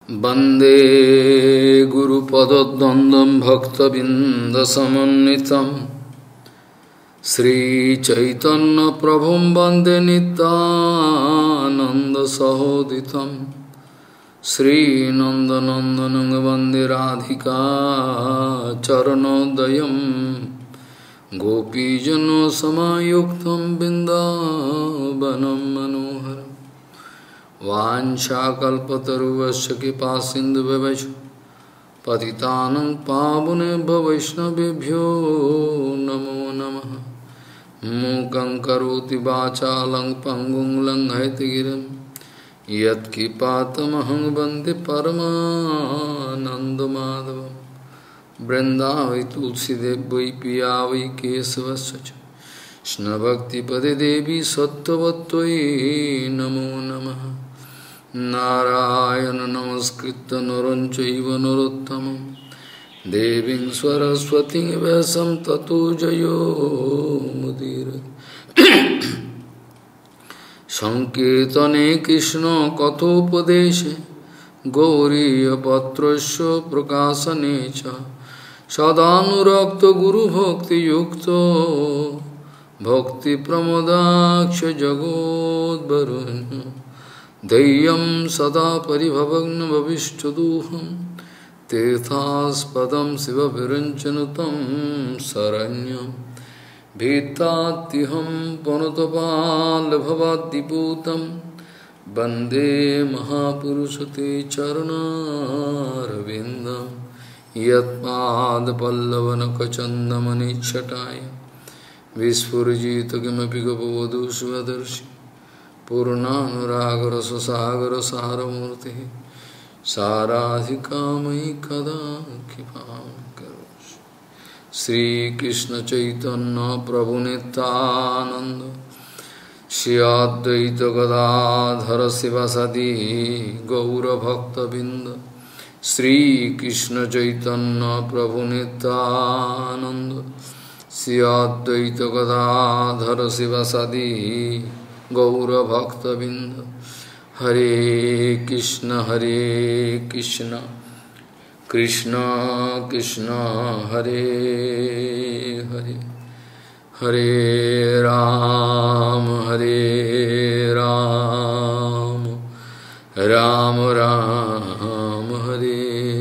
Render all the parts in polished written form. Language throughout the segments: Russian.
वंदे गुरुपदद्वन्द्वं भक्तबिंदसमन्वितं श्रीचैतन्यप्रभुं वंदे नित्यानन्दसहोदितं श्रीनन्दनन्दनं वंदे राधिका चरणोदयं गोपीजनसमायुक्तं बिन्दावनं मनोहरम् वाञ्छाकल्पतरुवस्य कृपासिन्धुभ्यो पतितानं पावनेभ्यो वैष्णवेभ्यो नमो नमः। मूकं करोति वाचालं पङ्गुं लङ्घयतिगिरिं यत्कृपातमहं वन्दे परमानन्दमाधवं। वृन्दावै तुलसीदेव वै पिया वै केशवस्य च कृष्णभक्तिपदे देवी सत्त्ववत्त्वयि नमो नमः। नारायण नमस्कृत्य नरं चैव नरोत्तमं देवीं सरस्वतीं व्यासं ततो जयो मुदीरये। संकीर्तने कृष्ण कथोपदेशे गौरीयपत्रस्य प्रकाशने च सदानुरक्तो गुरुभक्तियुक्तो भक्तिप्रमोदाक्ष जगोद्वरुण्य धैर्यं सदा परिभवग्नभविष्टदोहं तीर्थास्पदं शिवविरञ्चनुतं शरण्यं भीतात्युहं पुनतपाल्भवाद्दिपूतं वन्दे महापुरुषते चरणारविन्दं यत्पादपल्लवनखचन्दमनिच्छटाय विस्फुजित किमपि गपवधू स्वदर्शि पूर्णानुरागरससागरसारमूर्तिः साराधिकामयि कदा कृपां करोषि। श्रीकृष्णचैतन्य प्रभुनित्यानन्द श्री अद्वैत गदाधर शिवसदि गौरभक्तबिंद श्रीकृष्णचैतन्य प्रभुनित्यानन्द श्री अद्वैत गदाधर शिवसदि गौरभक्तबिंद। हरे कृष्ण कृष्ण कृष्ण हरे हरे हरे राम राम राम हरे।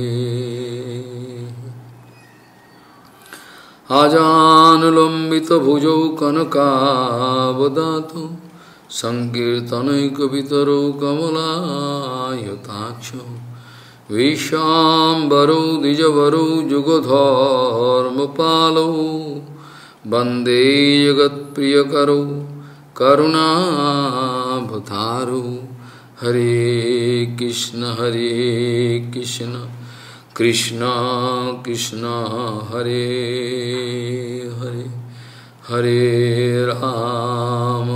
आजानुलम्बितभुजौ कनकावदातौ संकीर्तनैकवितरौ कमलायताक्षौ विश्वाम्बरौ द्विजवरौ जुगधर्मपालौ वन्दे जगत्प्रियकरौ करुणावतारौ। हरे कृष्ण कृष्ण कृष्ण हरे हरे हरे राम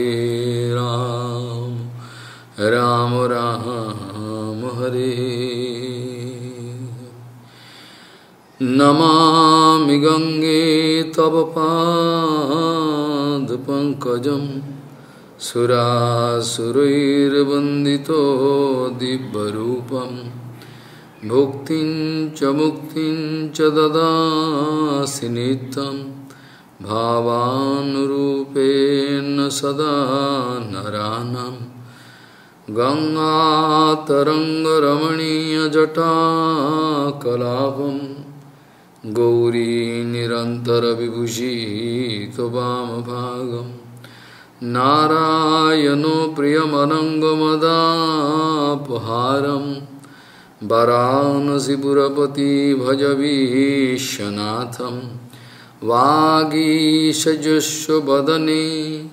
राम राम हरे। नमामि गंगे तव पादपङ्कजं सुरासुरैर्वन्दितो दिव्यरूपं भुक्तिं च मुक्तिं च ददासि नित्यं भावानुरूपेण सदा नराणां। गंगातरङ्गरमणीयजटाकलापं गौरी निरन्तरविभूषितवामभागं नारायणो प्रियमनङ्गमदापहारं वाराणसीपुरपति भजवीशनाथं। वागीशजुष्व वदने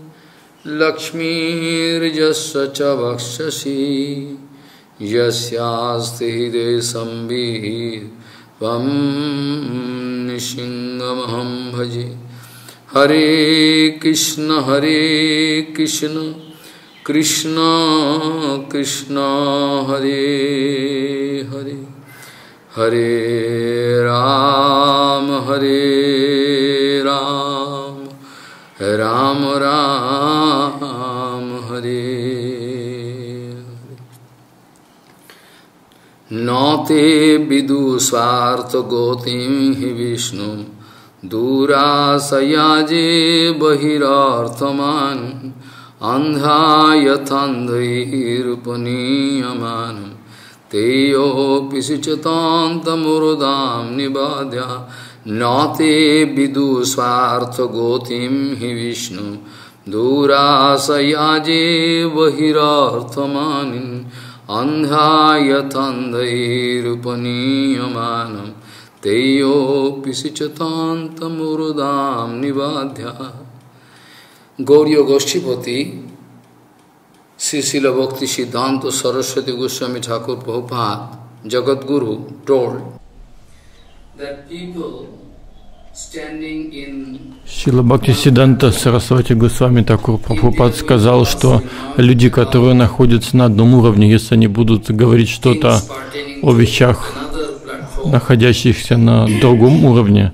लक्ष्मीर्यस्य च वक्षसि यस्यास्ति हृदये संवित् त्वं नृसिंहमहं भजे। हरे कृष्ण कृष्ण कृष्ण हरे हरे हरे राम राम राम हरे Nate vidu svartha gotim hi Vishnu Durasayaje bahirarthaman Andha yathandhairupaniyamanam Teyo pisichatantamurdam nibadya Nate vidu svartha gotim hi Vishnu Durasayaje bahirarthamanin Andha yathandhairupaniyamanam Teyo pisichatantamurdam nibadya. Gauriya Goshtipati, Srila Bhakti Siddhanta Saraswati Goswami Thakur Prabhupada, Jagadguru, told that people standing in Шрила Бхактисиддханта Сарасвати Госвами Тхакур Прабхупад сказал, что люди, которые находятся на одном уровне, если они будут говорить что-то о вещах, находящихся на другом уровне,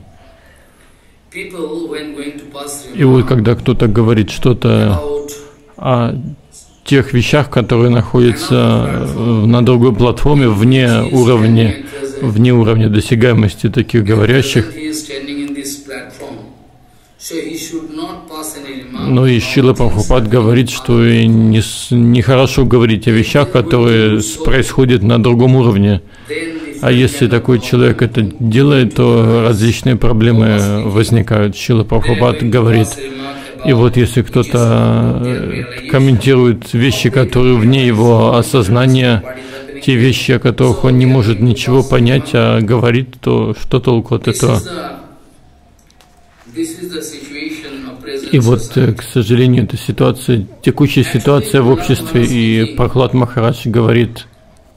и вот когда кто-то говорит что-то о тех вещах, которые находятся на другой платформе, вне уровня досягаемости таких говорящих, но и Шрила Прабхупад говорит, что нехорошо говорить о вещах, которые происходят на другом уровне. А если такой человек это делает, то различные проблемы возникают. Шрила Прабхупад говорит, и вот если кто-то комментирует вещи, которые вне его осознания, те вещи, о которых он не может ничего понять, а говорит, то что толку от этого? И вот, к сожалению, это текущая ситуация в обществе, и Прахлад Махарадж говорит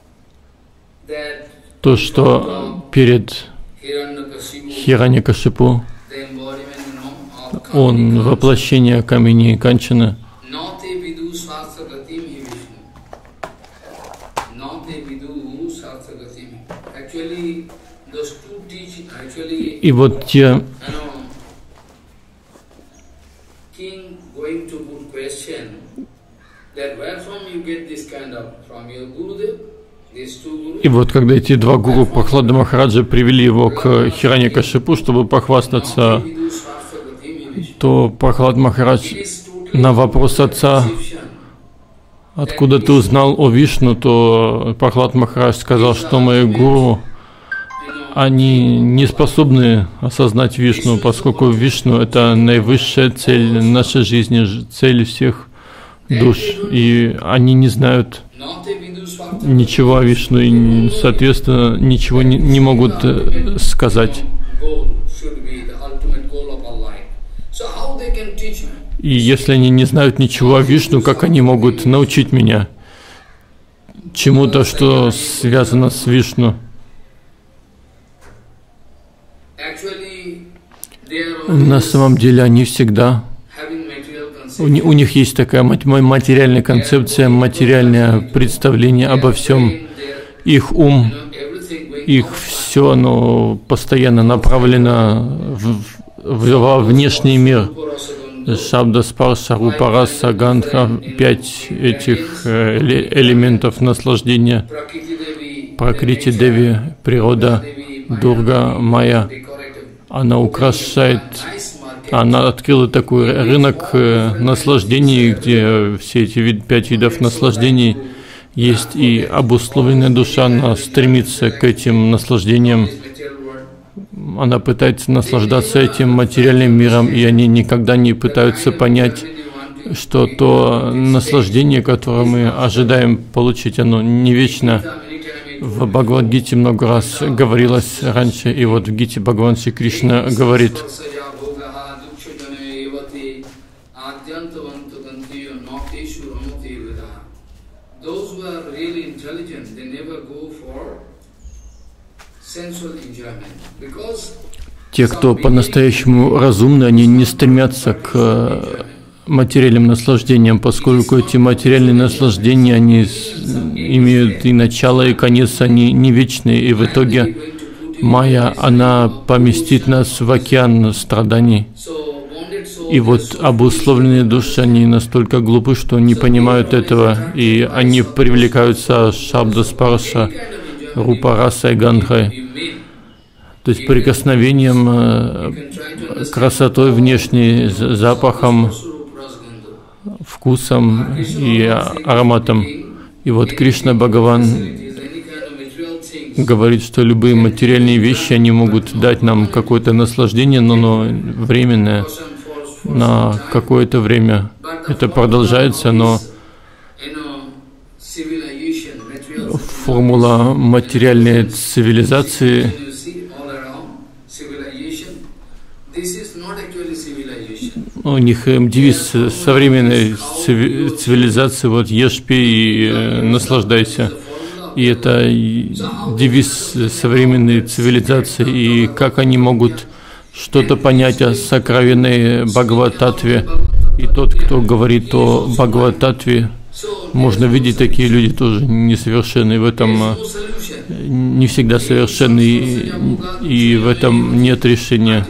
то, что перед Хираньякашипу он воплощение Камини Канчана. И вот те когда эти два гуру Прахлада Махараджа привели его к Хираньякашипу, чтобы похвастаться, то Прахлад Махарадж на вопрос отца, откуда ты узнал о Вишну, то Прахлад Махарадж сказал, что мои гуру, они не способны осознать Вишну, поскольку Вишну — это наивысшая цель нашей жизни, цель всех душ, и они не знают ничего о Вишну, и, соответственно, ничего не могут сказать. И если они не знают ничего о Вишну, как они могут научить меня чему-то, что связано с Вишну? На самом деле они всегда, у них есть такая материальная концепция, материальное представление обо всем. Их ум, их все, оно постоянно направлено во внешний мир. Шабда, Спарша, Рупа, Раса, Гандха, 5 этих элементов наслаждения. Пракрити Деви, природа, Дурга, Майя. Она украшает, она открыла такой рынок наслаждений, где все эти 5 видов наслаждений есть, и обусловленная душа, она стремится к этим наслаждениям. Она пытается наслаждаться этим материальным миром, и они никогда не пытаются понять, что то наслаждение, которое мы ожидаем получить, оно не вечно. В Бхагавад-гите много раз говорилось раньше, и вот в Гите Бхагаван Шри Кришна говорит: те, кто по-настоящему разумны, они не стремятся к материальным наслаждениям, поскольку эти материальные наслаждения, они имеют и начало, и конец, они не вечные, и в итоге Майя, она поместит нас в океан страданий. И вот обусловленные души, они настолько глупы, что не понимают этого, и они привлекаются Шабда Спарша, рупа, расой, гандхой, то есть прикосновением, красотой внешней, запахом, вкусом и ароматом. И вот Кришна Бхагаван говорит, что любые материальные вещи, они могут дать нам какое-то наслаждение, но временное, на какое-то время. Это продолжается, но формула материальной цивилизации, у них девиз современной цивилизации, вот ешь, пей и наслаждайся. И это девиз современной цивилизации. И как они могут что-то понять о сокровенной Бхагават-татве. И тот, кто говорит о Бхагават-татве, можно видеть, такие люди тоже несовершенны. В этом не всегда совершенны, и в этом нет решения.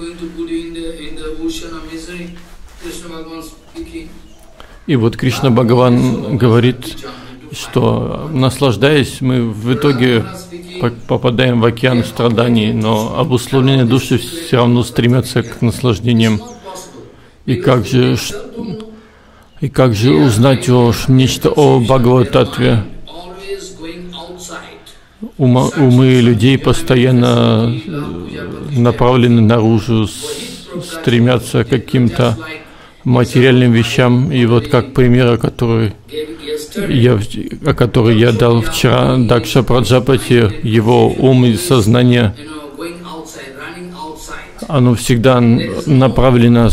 И вот Кришна Бхагаван говорит, что наслаждаясь, мы в итоге попадаем в океан страданий, но обусловленные души все равно стремятся к наслаждениям. И как же узнать нечто о Бхагават-татве? Умы людей постоянно направлены наружу, стремятся к каким-то материальным вещам. И вот как пример, о котором я дал вчера, Дакша Праджапати, его ум и сознание, оно всегда направлено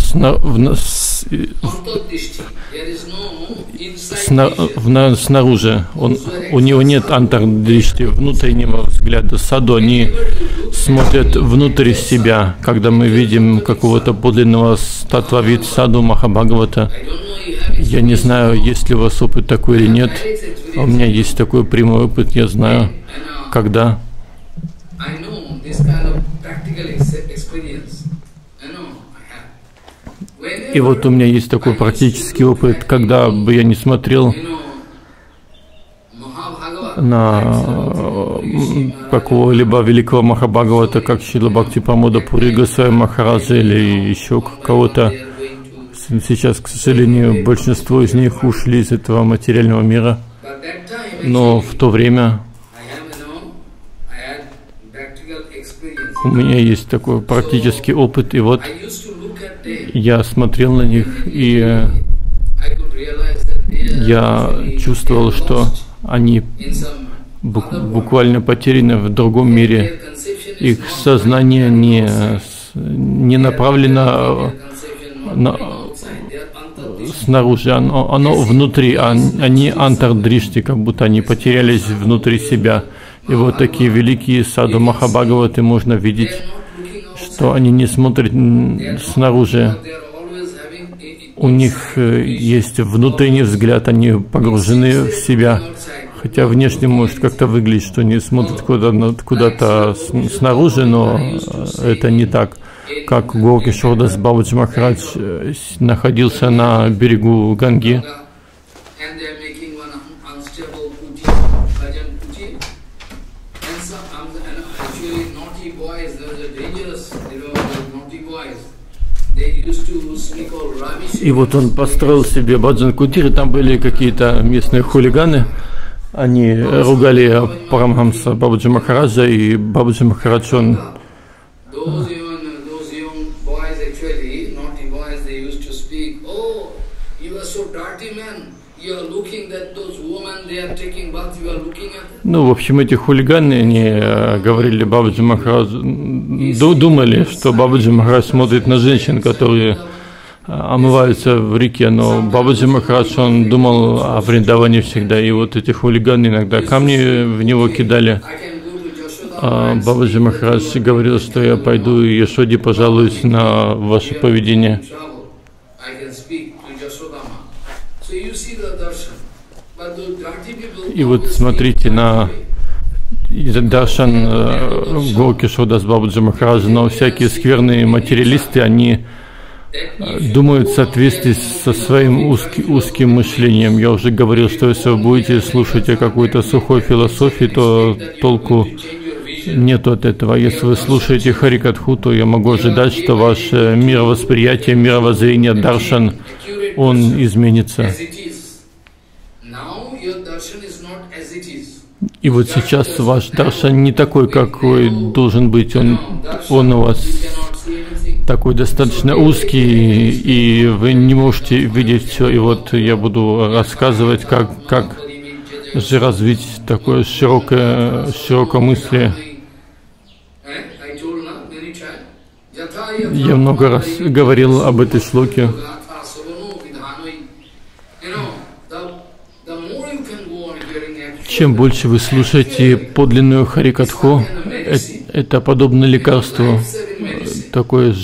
снаружи. У него нет антардришти, внутреннего взгляда. Саду, они смотрят внутрь себя. Когда мы видим какого-то подлинного татвавид саду Махабхагавата, я не знаю, есть ли у вас опыт такой или нет. У меня есть такой прямой опыт, я знаю, когда и вот у меня есть такой практический опыт, когда бы я не смотрел на какого-либо великого Махабхагавата, как Шрила Бхактипрамода Пури Госвами Махараджа или еще кого-то. Сейчас, к сожалению, большинство из них ушли из этого материального мира. Но в то время у меня есть такой практический опыт, и вот я смотрел на них, и я чувствовал, что они буквально потеряны в другом мире. Их сознание не направлено снаружи, оно внутри, они антардришти, как будто они потерялись внутри себя. И вот такие великие саду Махабхагаваты можно видеть, что они не смотрят снаружи. У них есть внутренний взгляд, они погружены в себя. Хотя внешне может как-то выглядеть, что они смотрят куда-то снаружи, но это не так. Как Гауракишордас Бабаджи Махарадж находился на берегу Ганги. И вот он построил себе баджан-кутир, и там были какие-то местные хулиганы. Они ругали Парамхамса Бабаджи Махараджа, и Бабаджи Махарадж, он в общем, эти хулиганы, они говорили Бабаджи Махараджу, думали, что Бабаджи Махарадж смотрит на женщин, которые омываются в реке, но Бабаджи Махарадж, он думал о Вриндаване всегда, и вот эти хулиганы иногда камни в него кидали. А Бабаджи Махарадж говорил, что я пойду и Яшоде пожалуюсь на ваше поведение. И вот смотрите на даршан Гауракишордас Бабаджи Махараджа, но всякие скверные материалисты, они думают в соответствии со своим узким мышлением. Я уже говорил, что если вы будете слушать о какой-то сухой философии, то толку нету от этого. Если вы слушаете Харикатху, то я могу ожидать, что ваше мировосприятие, мировоззрение, даршан, он изменится. И вот сейчас ваш даршан не такой, какой должен быть. Он у вас такой достаточно узкий, и вы не можете видеть все. И вот я буду рассказывать, как же развить такое широкомыслие. Я много раз говорил об этой шлоке. Чем больше вы слушаете подлинную Харикатху, это подобно лекарству, такое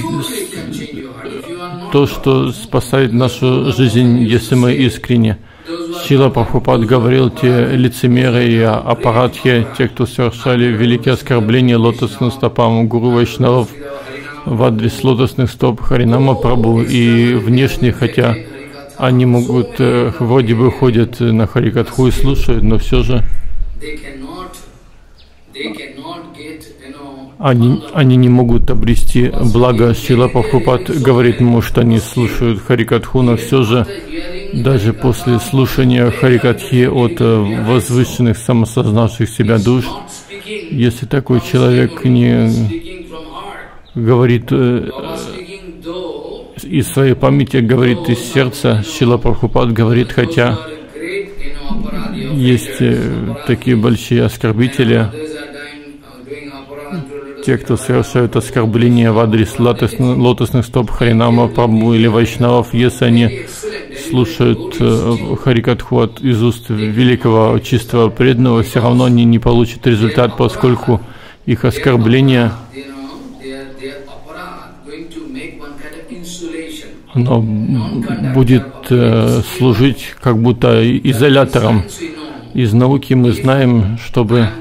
то, что спасает нашу жизнь, если мы искренне. Шрила Прабхупад говорил, те лицемеры и апаратхи, те, кто совершали великие оскорбления лотосным стопам гуру Вайшнавов в адрес лотосных стоп Харинама Прабху, и внешне, хотя они могут, вроде бы ходят на Харикатху и слушают, но все же они не могут обрести благо. Шрила Прабхупад говорит, может, они слушают Харикатху, но все же даже после слушания Харикатхи от возвышенных, самосознавших себя душ, если такой человек не говорит из своей памяти, говорит из сердца, Шрила Прабхупад говорит, хотя есть такие большие оскорбители, те, кто совершают оскорбления в адрес лотосных стоп Харинама Прабху или Вайшнавов, если они слушают Харикатху из уст великого чистого преданного, все равно они не получат результат, поскольку их оскорбление оно будет служить как будто изолятором. Из науки мы знаем, чтобы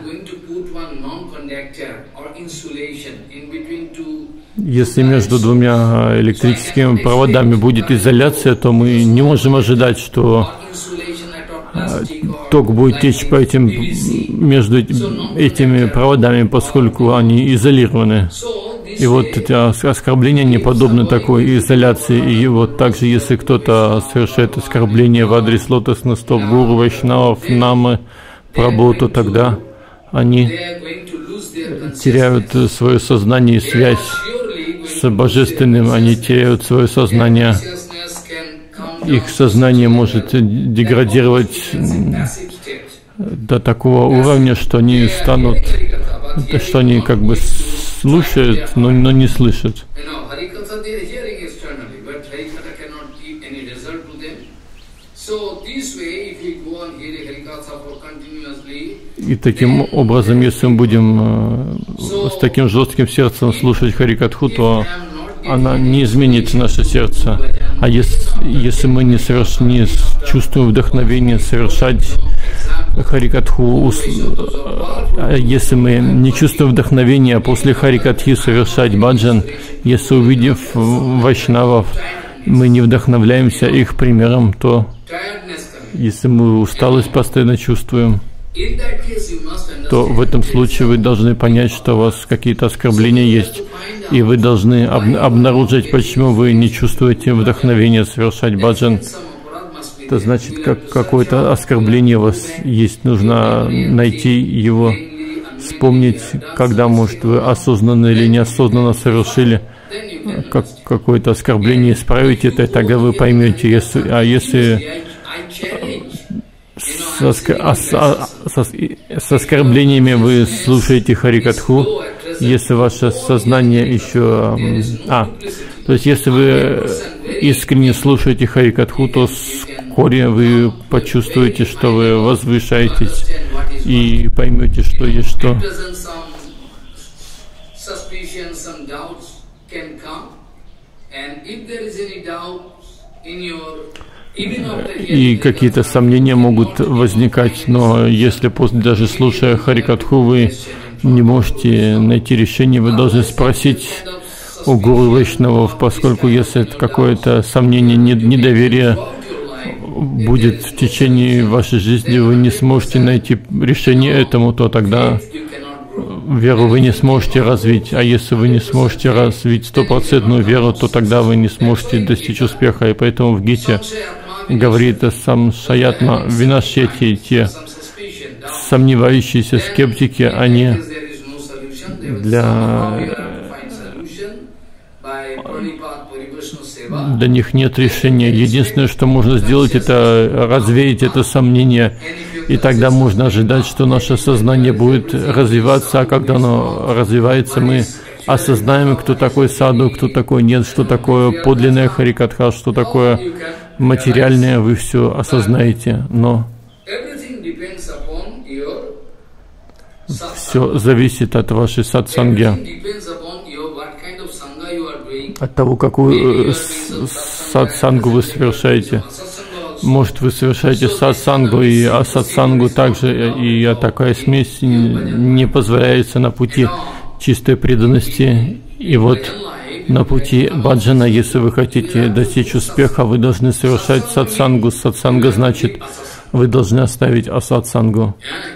если между двумя электрическими проводами будет изоляция, то мы не можем ожидать, что ток будет течь по между этими проводами, поскольку они изолированы. И вот эти оскорбления не подобны такой изоляции. И вот также, если кто-то совершает оскорбление в адрес лотосных стоп гуру Вайшнавов, Намы, Прабху, то тогда они теряют свое сознание и связь с Божественным, они теряют свое сознание. Их сознание может деградировать до такого уровня, что они станут, что они как бы слушают, но не слышат. И таким образом, если мы будем с таким жестким сердцем слушать Харикатху, то она не изменит наше сердце. А если мы не чувствуем вдохновения совершать Харикатху, если мы не чувствуем вдохновения после Харикатхи совершать баджан, если увидев вайшнавов, мы не вдохновляемся их примером, то если мы усталость постоянно чувствуем, то в этом случае вы должны понять, что у вас какие-то оскорбления есть, и вы должны обнаружить, почему вы не чувствуете вдохновения совершать баджан. Это значит, какое-то оскорбление у вас есть, нужно найти его, вспомнить, когда, может, вы осознанно или неосознанно совершили какое-то оскорбление, исправить это, и тогда вы поймете. Если с оскорблениями вы слушаете Харикатху, если ваше сознание еще... то есть если вы искренне слушаете Харикатху, то вскоре вы почувствуете, что вы возвышаетесь и поймете, что есть что. И какие-то сомнения могут возникать, но если после, даже слушая Харикатху, вы не можете найти решение, вы должны спросить у гуру вайшнавов, поскольку если какое-то сомнение, недоверие будет в течение вашей жизни, вы не сможете найти решение этому, то тогда веру вы не сможете развить. А если вы не сможете развить стопроцентную веру, то тогда вы не сможете достичь успеха. И поэтому в Гите говорит самшаятма винашьяти, те сомневающиеся скептики, они для них нет решения. Единственное, что можно сделать, это развеять это сомнение, и тогда можно ожидать, что наше сознание будет развиваться, а когда оно развивается, мы осознаем, кто такой саду, кто такой нет, что такое подлинная харикатха, что такое материальное, вы все осознаете, но все зависит от вашей сатсанги, от того, какую сатсангу вы совершаете. Может, вы совершаете сатсангу и асатсангу также, и такая смесь не позволяется на пути чистой преданности. И вот на пути баджана, если вы хотите достичь успеха, вы должны совершать сатсангу. Сатсанга значит, вы должны оставить асатсангу.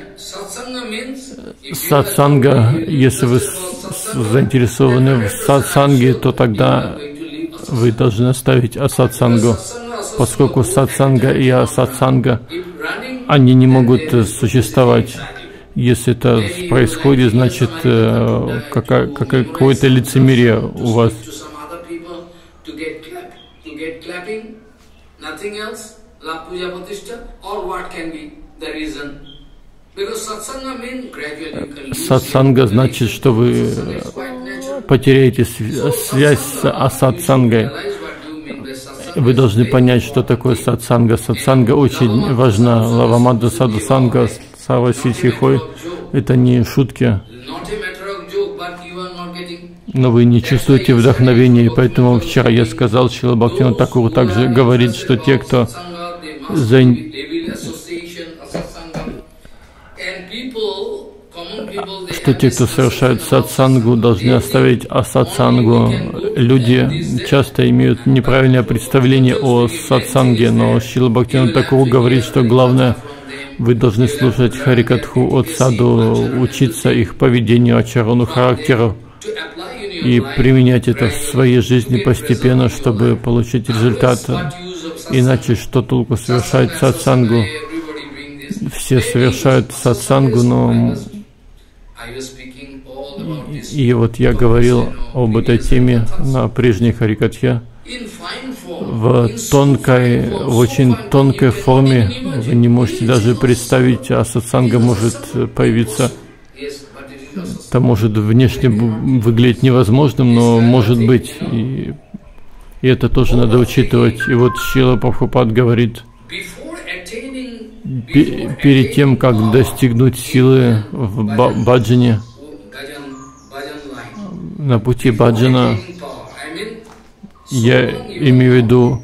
Сатсанга, если вы заинтересованы в сатсанге, то тогда вы должны оставить асатсангу, поскольку сатсанга и асатсанга, они не могут существовать. Если это происходит, значит, какое-то лицемерие у вас. Сатсанга значит, что вы потеряете связь с асатсангой. Вы должны понять, что такое сатсанга. Сатсанга очень важна. Лавамадда садусанга савасичихой. Это не шутки. Но вы не чувствуете вдохновения, и поэтому вчера я сказал, Шрила Бхактивинода Тхакур также говорит, что те, кто совершают сатсангу, должны оставить асатсангу. Люди часто имеют неправильное представление о сатсанге, но Шрила Бхактивинода Тхакур говорит, что главное, вы должны слушать харикатху от саду, учиться их поведению, ачарану, характеру и применять это в своей жизни постепенно, чтобы получить результат. Иначе что толку совершать сатсангу? Все совершают сатсангу, но... И вот я говорил об этой теме на прежней харикатхе. В очень тонкой форме вы не можете даже представить, а сатсанга может появиться. Это может внешне выглядеть невозможным, но может быть. И это тоже надо учитывать. И вот Шрила Прабхупад говорит, перед тем, как достигнуть силы в баджане, на пути баджана, я имею в виду,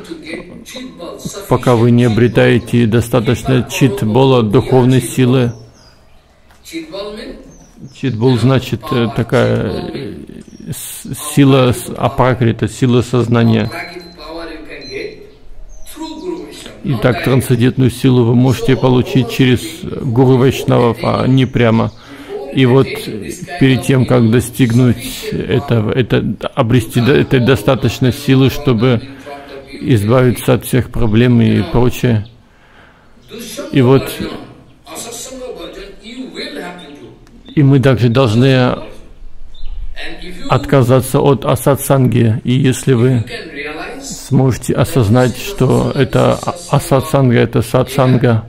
пока вы не обретаете достаточно чит-бола, духовной силы. Чит-бол значит такая сила апракрита, сила сознания. Итак, трансцендентную силу вы можете получить через гуру вайшнавов, а не прямо. И вот перед тем, как достигнуть обрести этой достаточно силы, чтобы избавиться от всех проблем и прочее. И вот и мы также должны отказаться от асатсанги. И если вы сможете осознать, что это асатсанга, это сатсанга,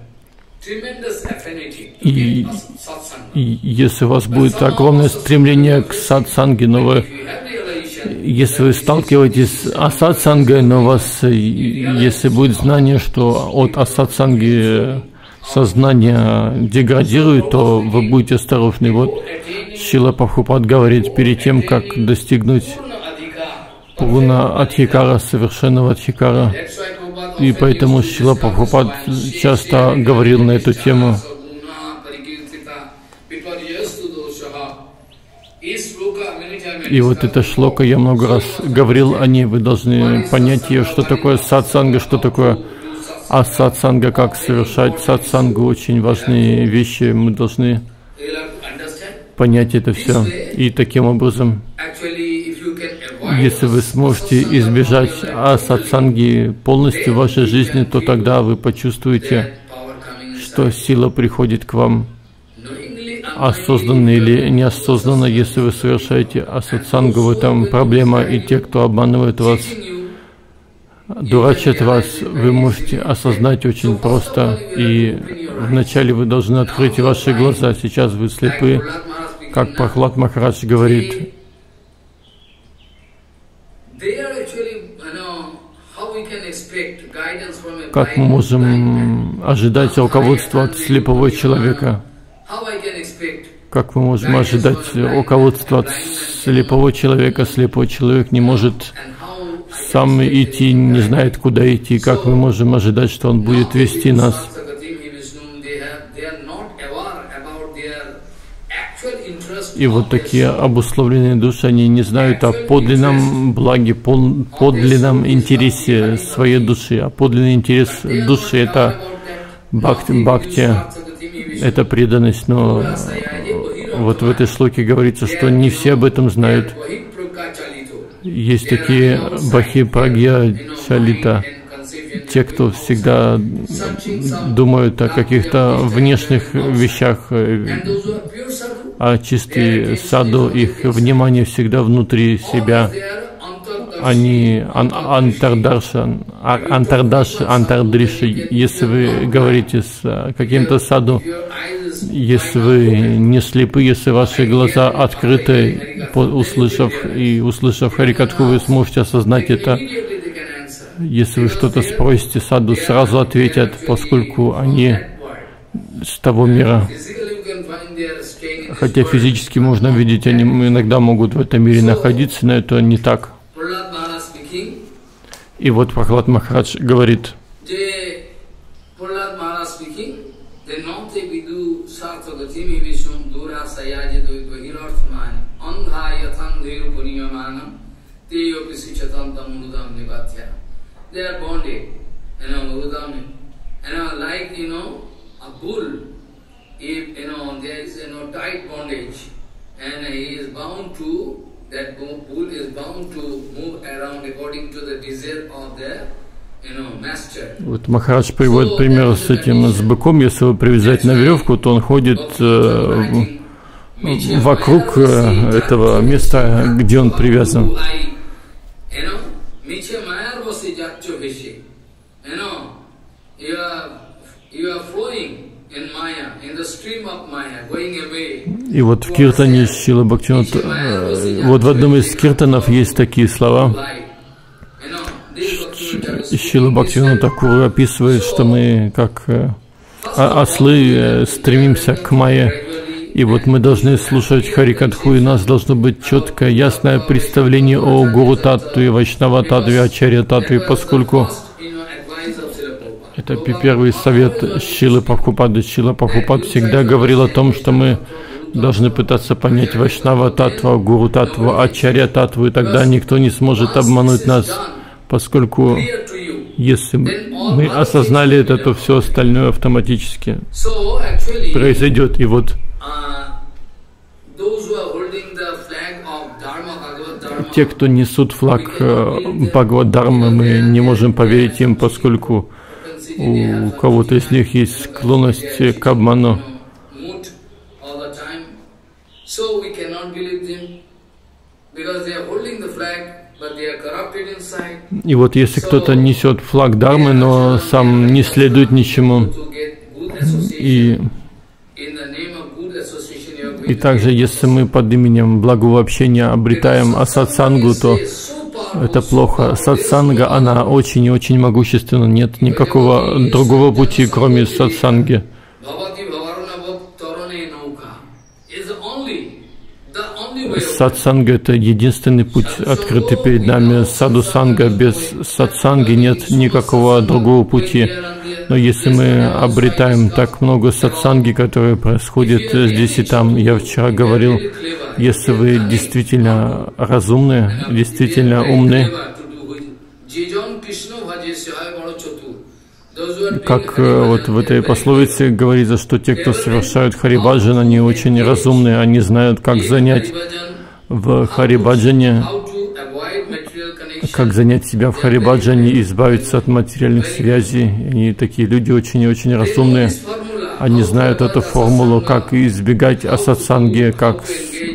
и если у вас будет огромное стремление к сатсанге, но если вы сталкиваетесь с асатсангой, но у вас, если будет знание, что от асатсанги сознание деградирует, то вы будете осторожны. Вот Шрила Прабхупад говорит, перед тем, как достигнуть пурна адхикара, совершенного адхикара. И поэтому Шрила Прабхупад часто говорил на эту тему. И вот эта шлока, я много раз говорил о ней, вы должны понять ее, что такое сатсанга, что такое асатсанга, как совершать сатсангу, очень важные вещи, мы должны понять это все. И таким образом, если вы сможете избежать асатсанги полностью в вашей жизни, то тогда вы почувствуете, что сила приходит к вам осознанно или неосознанно. Если вы совершаете асатсангу, в этом проблема, и те, кто обманывает вас, дурачат вас, вы можете осознать очень просто, и вначале вы должны открыть ваши глаза. Сейчас вы слепы, как Прахлад Махарадж говорит. Как мы можем ожидать руководства от слепого человека? Как мы можем ожидать руководства от слепого человека? Слепой человек не может сам идти, не знает, куда идти. Как мы можем ожидать, что он будет вести нас? И вот такие обусловленные души, они не знают о подлинном благе, подлинном интересе своей души. А подлинный интерес души — это бхакти, это преданность. Но вот в этой шлоке говорится, что не все об этом знают. Есть такие бахи-прагья чалита, те, кто всегда думают о каких-то внешних вещах, а чистые саду, их внимание всегда внутри себя. Они антардаши. Если вы говорите с каким-то саду, если вы не слепы, если ваши глаза открыты, услышав Харикатху, вы сможете осознать это. Если вы что-то спросите саду, сразу ответят, поскольку они с того мира. Хотя физически можно видеть, они иногда могут в этом мире находиться, но это не так. И вот Прахлад Махарадж говорит: if there is tight bondage and he is bound to, that bull is bound to move around according to the desire of the master. Вот Махарадж приводит пример с этим, с быком. Если его привязать на веревку, то он ходит вокруг этого места, где он привязан. И вот в киртане Шрила Бхактивинода, вот в одном из киртанов есть такие слова. Шрила Бхактивинода Такур описывает, что мы, как ослы, стремимся к майе. И вот мы должны слушать Харикатху, и у нас должно быть четкое, ясное представление о Гуру Таттве, Вайшнава Таттве, Ачарья Таттве, поскольку это первый совет Шрилы Прабхупады. Шрила Прабхупад всегда говорил о том, что мы должны пытаться понять Вайшнава Таттва, Гуру Таттва, Ачарья Таттву, и тогда никто не сможет обмануть нас, поскольку если мы осознали это, то все остальное автоматически произойдет. И вот те, кто несут флаг Бхагавад-дармы, мы не можем поверить им, поскольку у кого-то из них есть склонность к обману. И вот если кто-то несет флаг Дharмы, но сам не следует ничему, и также если мы под именем благого общения обретаем асатсангу, то это плохо. Сатсанга, она очень и очень могущественна. Нет никакого другого пути, кроме сатсанги. Сатсанга — это единственный путь, открытый перед нами. Саду-санга, без сатсанги нет никакого другого пути. Но если мы обретаем так много сатсанги, которые происходят здесь и там, я вчера говорил Если вы действительно разумны, действительно умны, как вот в этой пословице говорится, что те, кто совершают харибаджан, они очень разумные, они знают, как занять в харибаджане, как занять себя в харибаджане и избавиться от материальных связей. Они такие люди очень и очень разумные. Они знают эту формулу, как избегать асатсанги, как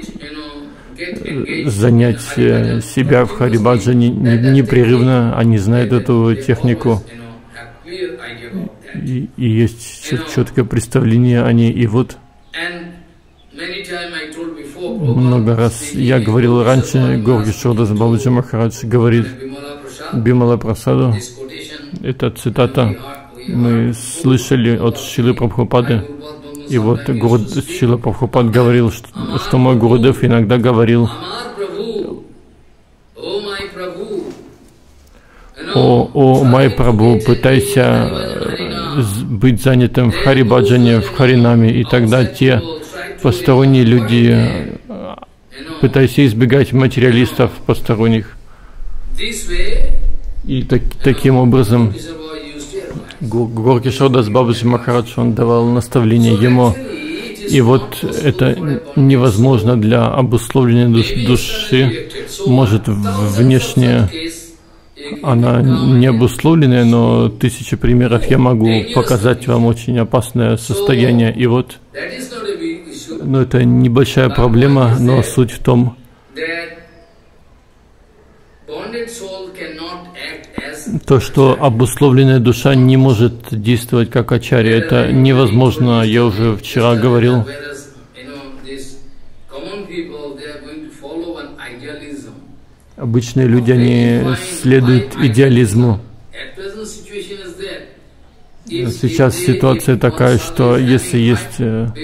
занять себя в харибаджане непрерывно. Они знают эту технику. И есть четкое представление о ней. И вот много раз я говорил раньше, Горги Шордас Бабаджи Махарадж говорит Бимала Прасаду, это цитата, мы слышали от Шрилы Прабхупады, и вот Шрила Прабхупад говорил, что мой Гурудев иногда говорил: «О мой Прабху, пытайся быть занятым в харибаджане, в харинаме, и тогда те посторонние люди, пытайся избегать материалистов посторонних». И таким образом Горги Шордас Бабаджи Махарадж, он давал наставление ему. И вот это невозможно для обусловленной души. Может, внешне она не обусловленная, но 1000 примеров я могу показать вам очень опасное состояние. И вот, но это небольшая проблема, но суть в том, то, что обусловленная душа не может действовать как ачарья, это невозможно. Я уже вчера говорил. Обычные люди, они следуют идеализму. Сейчас ситуация такая, что если есть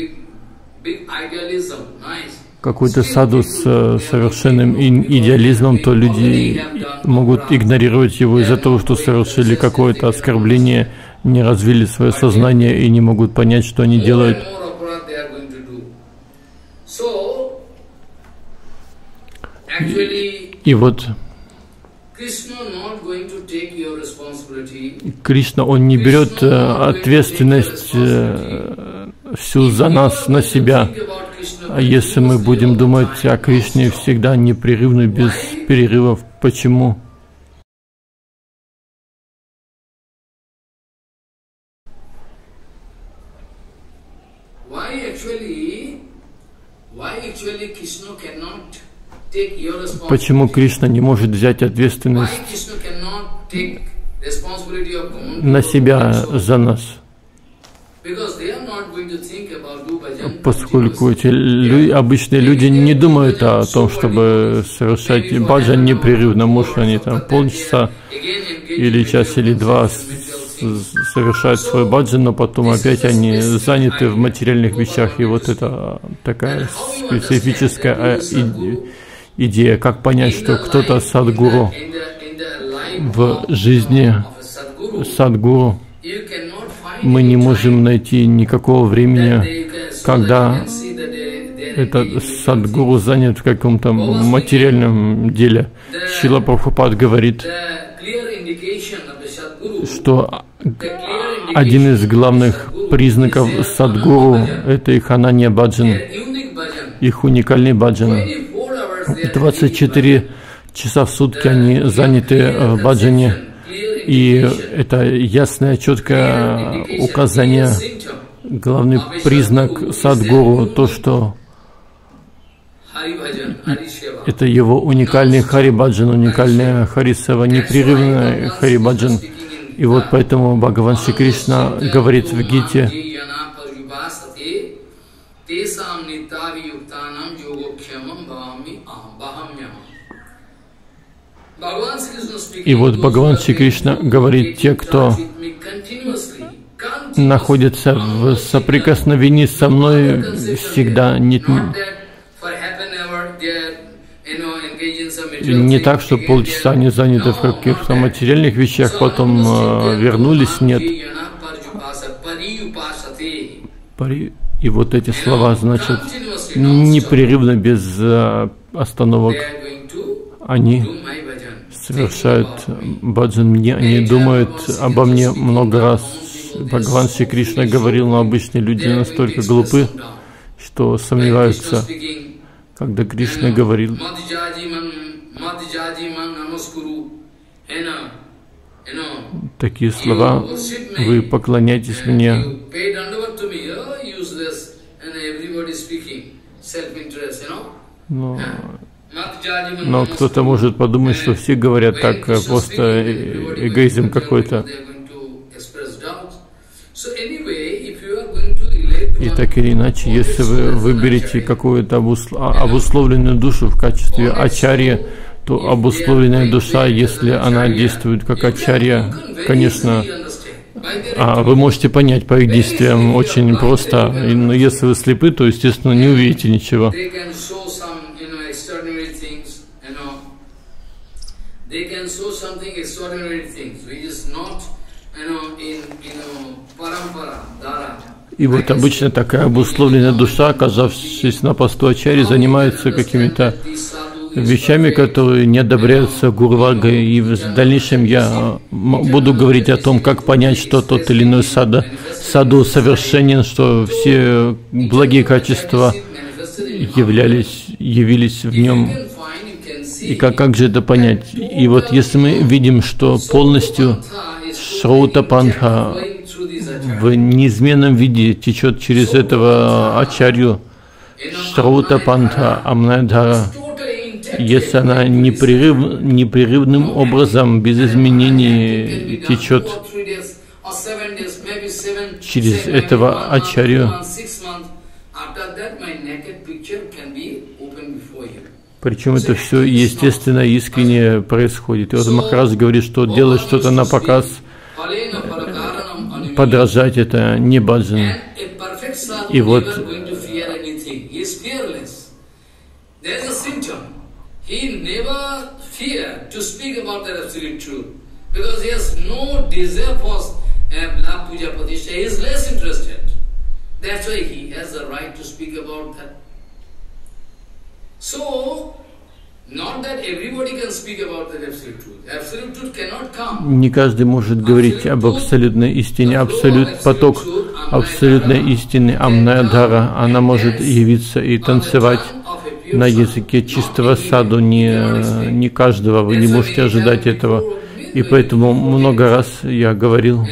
какой-то саду с совершенным идеализмом, то люди могут игнорировать его из-за того, что совершили какое-то оскорбление, не развили свое сознание и не могут понять, что они делают. И вот Кришна, он не берет ответственность всю за нас на себя. А если мы будем думать о Кришне всегда непрерывно, без перерывов, почему? Почему Кришна не может взять ответственность на себя за нас? Поскольку эти обычные люди не думают о том, чтобы совершать баджан непрерывно. Может, они там полчаса или час или два совершают свой баджан, но потом опять они заняты в материальных вещах. И вот это такая специфическая идея, как понять, что кто-то садгуру в жизни садгуру. Мы не можем найти никакого времени, когда этот садгуру занят в каком-то материальном деле. Шрила Прабхупад говорит, что один из главных признаков садгуру — это их ананья баджан, их уникальный баджан. 24 часа в сутки они заняты в баджане. И это ясное, четкое указание, главный признак садгуру, то, что это его уникальный харибаджан, уникальная харисева, непрерывная харибаджан. И вот поэтому Бхагаван Шри Кришна говорит в Гите: и вот Бхагаван Шри Кришна говорит: те, кто находится в соприкосновении со мной всегда, не так, что полчаса они заняты в каких-то материальных вещах, потом вернулись, нет. И вот эти слова значат непрерывно, без остановок. Они совершают баджан. Они думают обо мне много раз. Бхагаван Шри Кришна говорил, но обычные люди настолько глупы, что сомневаются, когда Кришна говорил: такие слова: вы поклоняйтесь мне. Но кто-то может подумать, что все говорят так, просто эгоизм какой-то. И так или иначе, если вы выберете какую-то обусловленную душу в качестве ачарьи, то обусловленная душа, если она действует как ачарья, конечно, вы можете понять по их действиям очень просто. Но если вы слепы, то, естественно, не увидите ничего. И вот обычно такая обусловленная душа, оказавшись на посту ачарьи, занимается какими-то вещами, которые не одобряются Гуру-варгой. И в дальнейшем я буду говорить о том, как понять, что тот или иной саду совершенен, что все благие качества явились в нем. И как же это понять? И вот если мы видим, что полностью Шраута-пантха в неизменном виде течет через этого ачарью, Шраута-пантха, Амнадхара, если она непрерывным образом, без изменений течет через этого ачарью, причем это все естественно и искренне происходит. И вот Махарадж говорит, что делать что-то на показ, подражать — это не баджан. И вот не каждый может говорить об абсолютной истине. Поток абсолютной истины Амнадхара, она может явиться и танцевать на языке чистого саду. Не каждого, вы не можете ожидать этого. И поэтому много раз я говорил: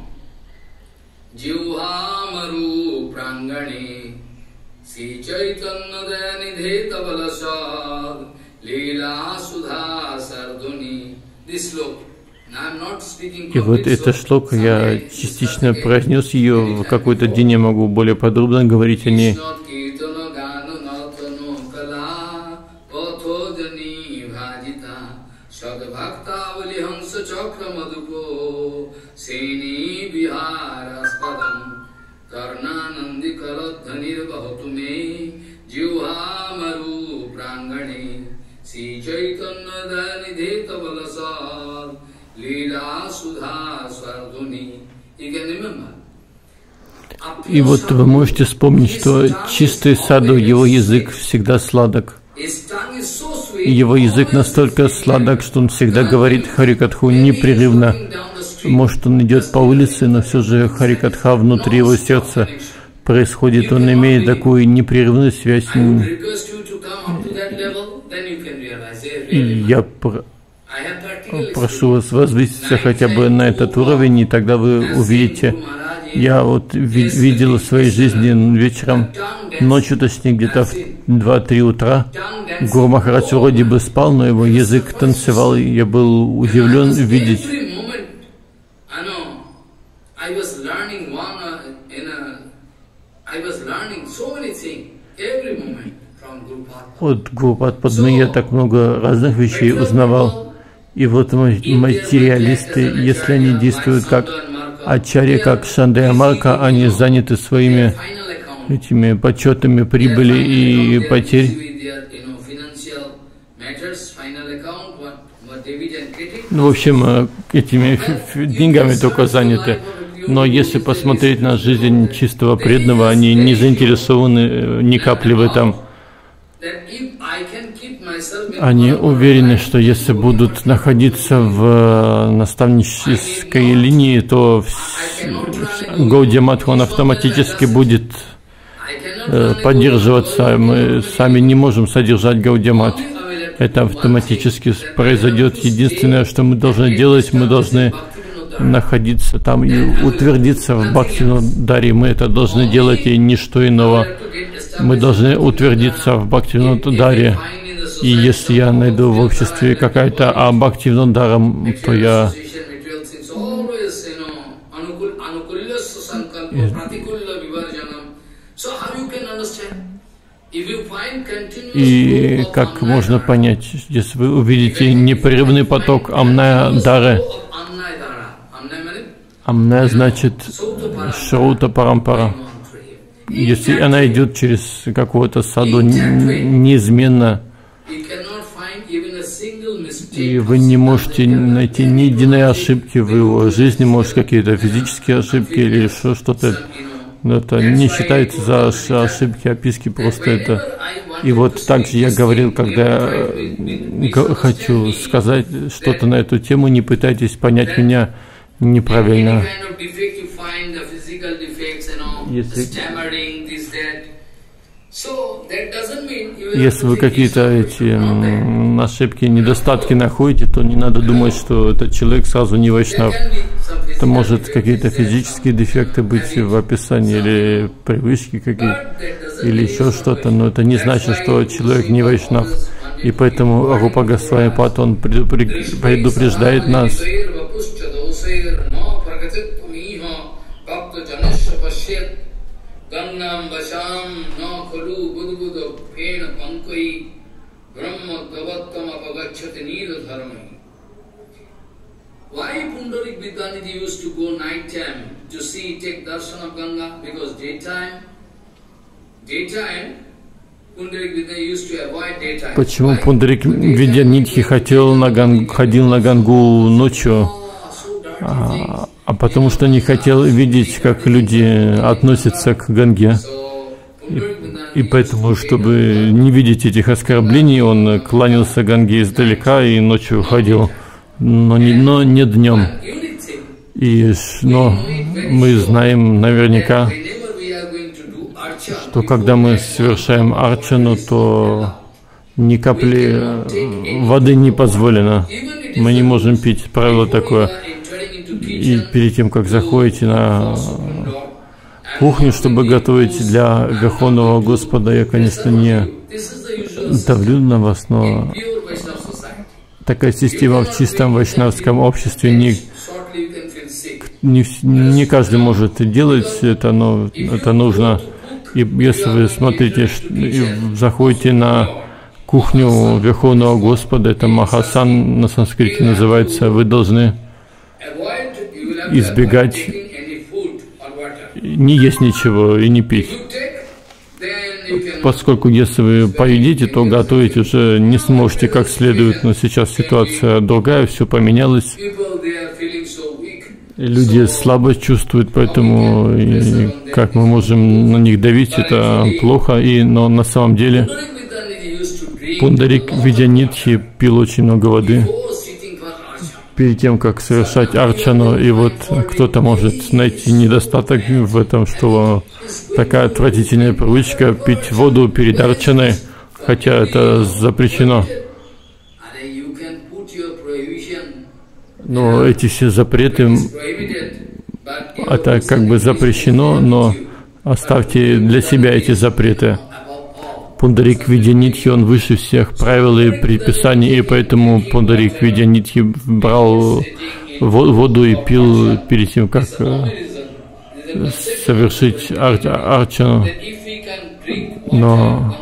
и вот эта шлока, я частично произнес ее, в какой-то день я могу более подробно говорить о ней. И вот вы можете вспомнить, что чистый саду, его язык всегда сладок. Его язык настолько сладок, что он всегда говорит Харикатху непрерывно. Может, он идет по улице, но все же Харикатха внутри его сердца происходит. Он имеет такую непрерывную связь. И я прошу вас возвыситься хотя бы на этот уровень, и тогда вы увидите. Я вот видел в своей жизни вечером, ночью, точнее, где-то в 2-3 утра, Гуру Махарадж вроде бы спал, но его язык танцевал, и я был удивлен видеть. От Гурупад Падмы я так много разных вещей узнавал. И вот материалисты, если они действуют как ачарья, как Шандая Марка, они заняты своими этими подсчетами прибыли и потерь. Ну, в общем, этими деньгами только заняты. Но если посмотреть на жизнь чистого преданного, они не заинтересованы ни капли в этом. Они уверены, что если будут находиться в наставнической линии, то Гаудия Матха он автоматически будет поддерживаться. Мы сами не можем содержать Гаудия Матх. Это автоматически произойдет. Единственное, что мы должны делать, мы должны находиться там и утвердиться в Бхактивинодаре. Мы это должны делать, и ничто иного. Мы должны утвердиться в Бхактивинодаре. И если я найду в обществе какая-то Бхактивинодара, то я и как можно понять, если вы увидите непрерывный поток Амная-дары? Амная значит Шрута Парампара. Если она идет через какого-то саду неизменно, и вы не можете найти ни единой ошибки в его жизни, может, какие-то физические ошибки или еще что-то, это не считается за ошибки, описки, просто это. И вот также я говорил, когда я хочу сказать что-то на эту тему, не пытайтесь понять меня неправильно. Если вы какие-то эти ошибки, недостатки находите, то не надо думать, что этот человек сразу не вайшнав. Это может какие-то физические дефекты быть в описании, или привычки какие-то, или еще что-то, но это не значит, что человек не вайшнав. И поэтому Рупа Госвами Пад, он предупреждает нас. Why Pundarik Vidyanidhi used to go night time to see, take darshan of Ganga? Because daytime, Pundarik Vidyanidhi used to avoid daytime. Почему Пундарик Видянидхи ходил на Гангу ночью? Потому что не хотел видеть, как люди относятся к Ганге. И поэтому, чтобы не видеть этих оскорблений, он кланялся Ганге издалека и ночью ходил. Но не днем. Но мы знаем наверняка, что когда мы совершаем арчану, то ни капли воды не позволено. Мы не можем пить. Правило такое. И перед тем, как заходите на кухню, чтобы готовить для Верховного Господа, я, конечно, не давлю на вас, но такая система в чистом вайшнавском обществе, не каждый может делать это, но это нужно. И если вы смотрите, заходите на кухню Верховного Господа, это Махасан на санскрите называется, вы должны избегать не есть ничего и не пить. Поскольку если вы поедите, то готовить уже не сможете как следует, но сейчас ситуация другая, все поменялось. Люди слабо чувствуют, поэтому как мы можем на них давить, это плохо. Но на самом деле Пундарик Видянидхи пил очень много воды перед тем, как совершать арчану, и вот кто-то может найти недостаток в этом, что такая отвратительная привычка пить воду перед арчаной, хотя это запрещено. Но эти все запреты, это как бы запрещено, но оставьте для себя эти запреты. Пундарик Видянидхи, он выше всех правил и предписаний, и поэтому Пундарик Видянидхи брал воду и пил перед тем, как совершить арчану. Но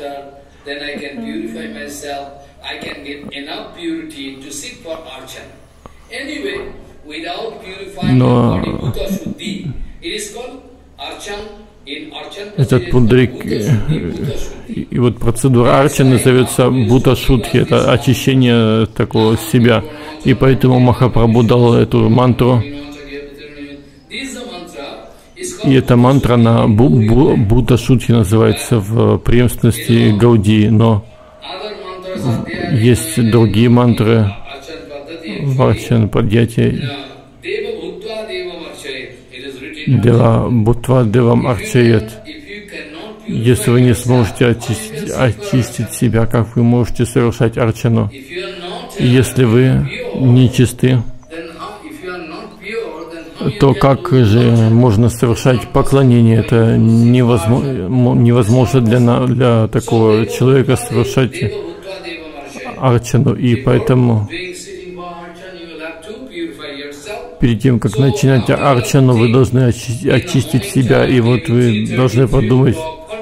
этот Пундарик, и вот процедура арчаны называется Бхута Шудхи, это очищение такого себя. И поэтому Махапрабху дал эту мантру. И эта мантра на Будда Шутхи называется в преемственности Гауди, но есть другие мантры Варчан Падьяти. Дева Бутва Девам Арчает. Если вы не сможете очистить себя, как вы можете совершать арчану? Если вы нечисты, то как же можно совершать поклонение? Это невозможно для такого человека совершать арчану. И поэтому перед тем, как начинать арчану, вы должны очистить себя. И вот вы должны подумать,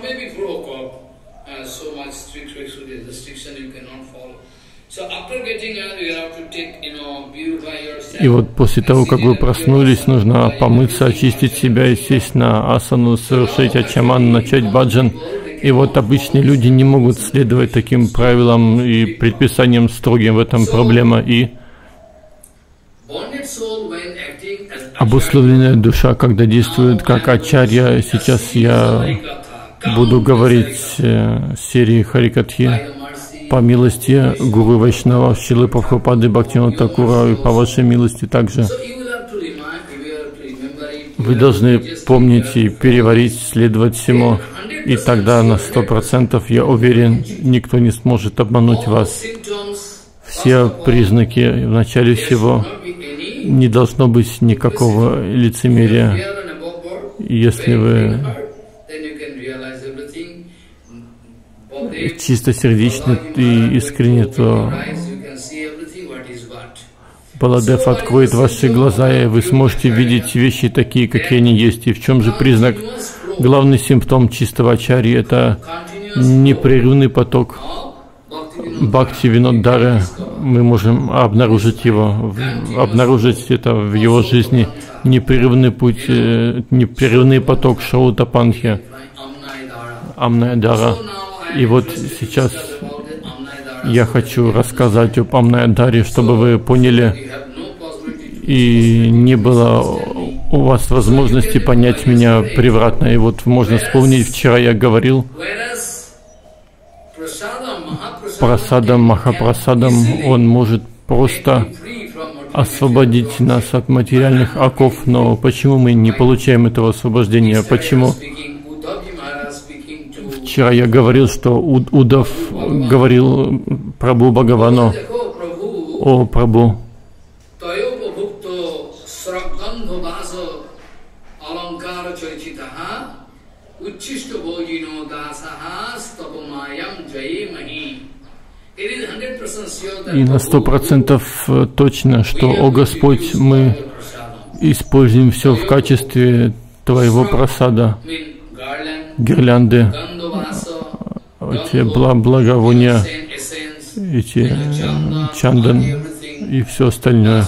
и вот после того, как вы проснулись, нужно помыться, очистить себя и сесть на асану, совершить ачаман, начать баджан. И вот обычные люди не могут следовать таким правилам и предписаниям строгим, в этом проблема. И обусловленная душа, когда действует как ачарья, сейчас я буду говорить серии Харикатхи по милости Гуру Вайшнава Шрилы Прабхупады Бхактивинода Thakura, и по вашей милости также. Вы должны помнить и переварить, следовать всему, и тогда на 100%, я уверен, никто не сможет обмануть вас. Все признаки в начале всего, не должно быть никакого лицемерия. Если вы чистосердечны и искренне, то Баладев откроет ваши глаза, и вы сможете видеть вещи такие, какие они есть. И в чем же признак? Главный симптом чистого ачарьи — это непрерывный поток Бхакти-Виноддары. Мы можем обнаружить это в его жизни. Непрерывный путь, непрерывный поток Шраутапанхи, Амная-дара. И вот сейчас я хочу рассказать об Амная-даре, чтобы вы поняли, и не было у вас возможности понять меня превратно. И вот можно вспомнить, вчера я говорил, прасадам, махапрасадам, он может просто освободить нас от материальных оков, но почему мы не получаем этого освобождения? Почему? Вчера я говорил, что Удав говорил Прабху Бхагавану: «О Прабху, и на 100% точно, что, о Господь, мы используем все в качестве Твоего прасада, гирлянды, эти благовония, эти чандан и все остальное,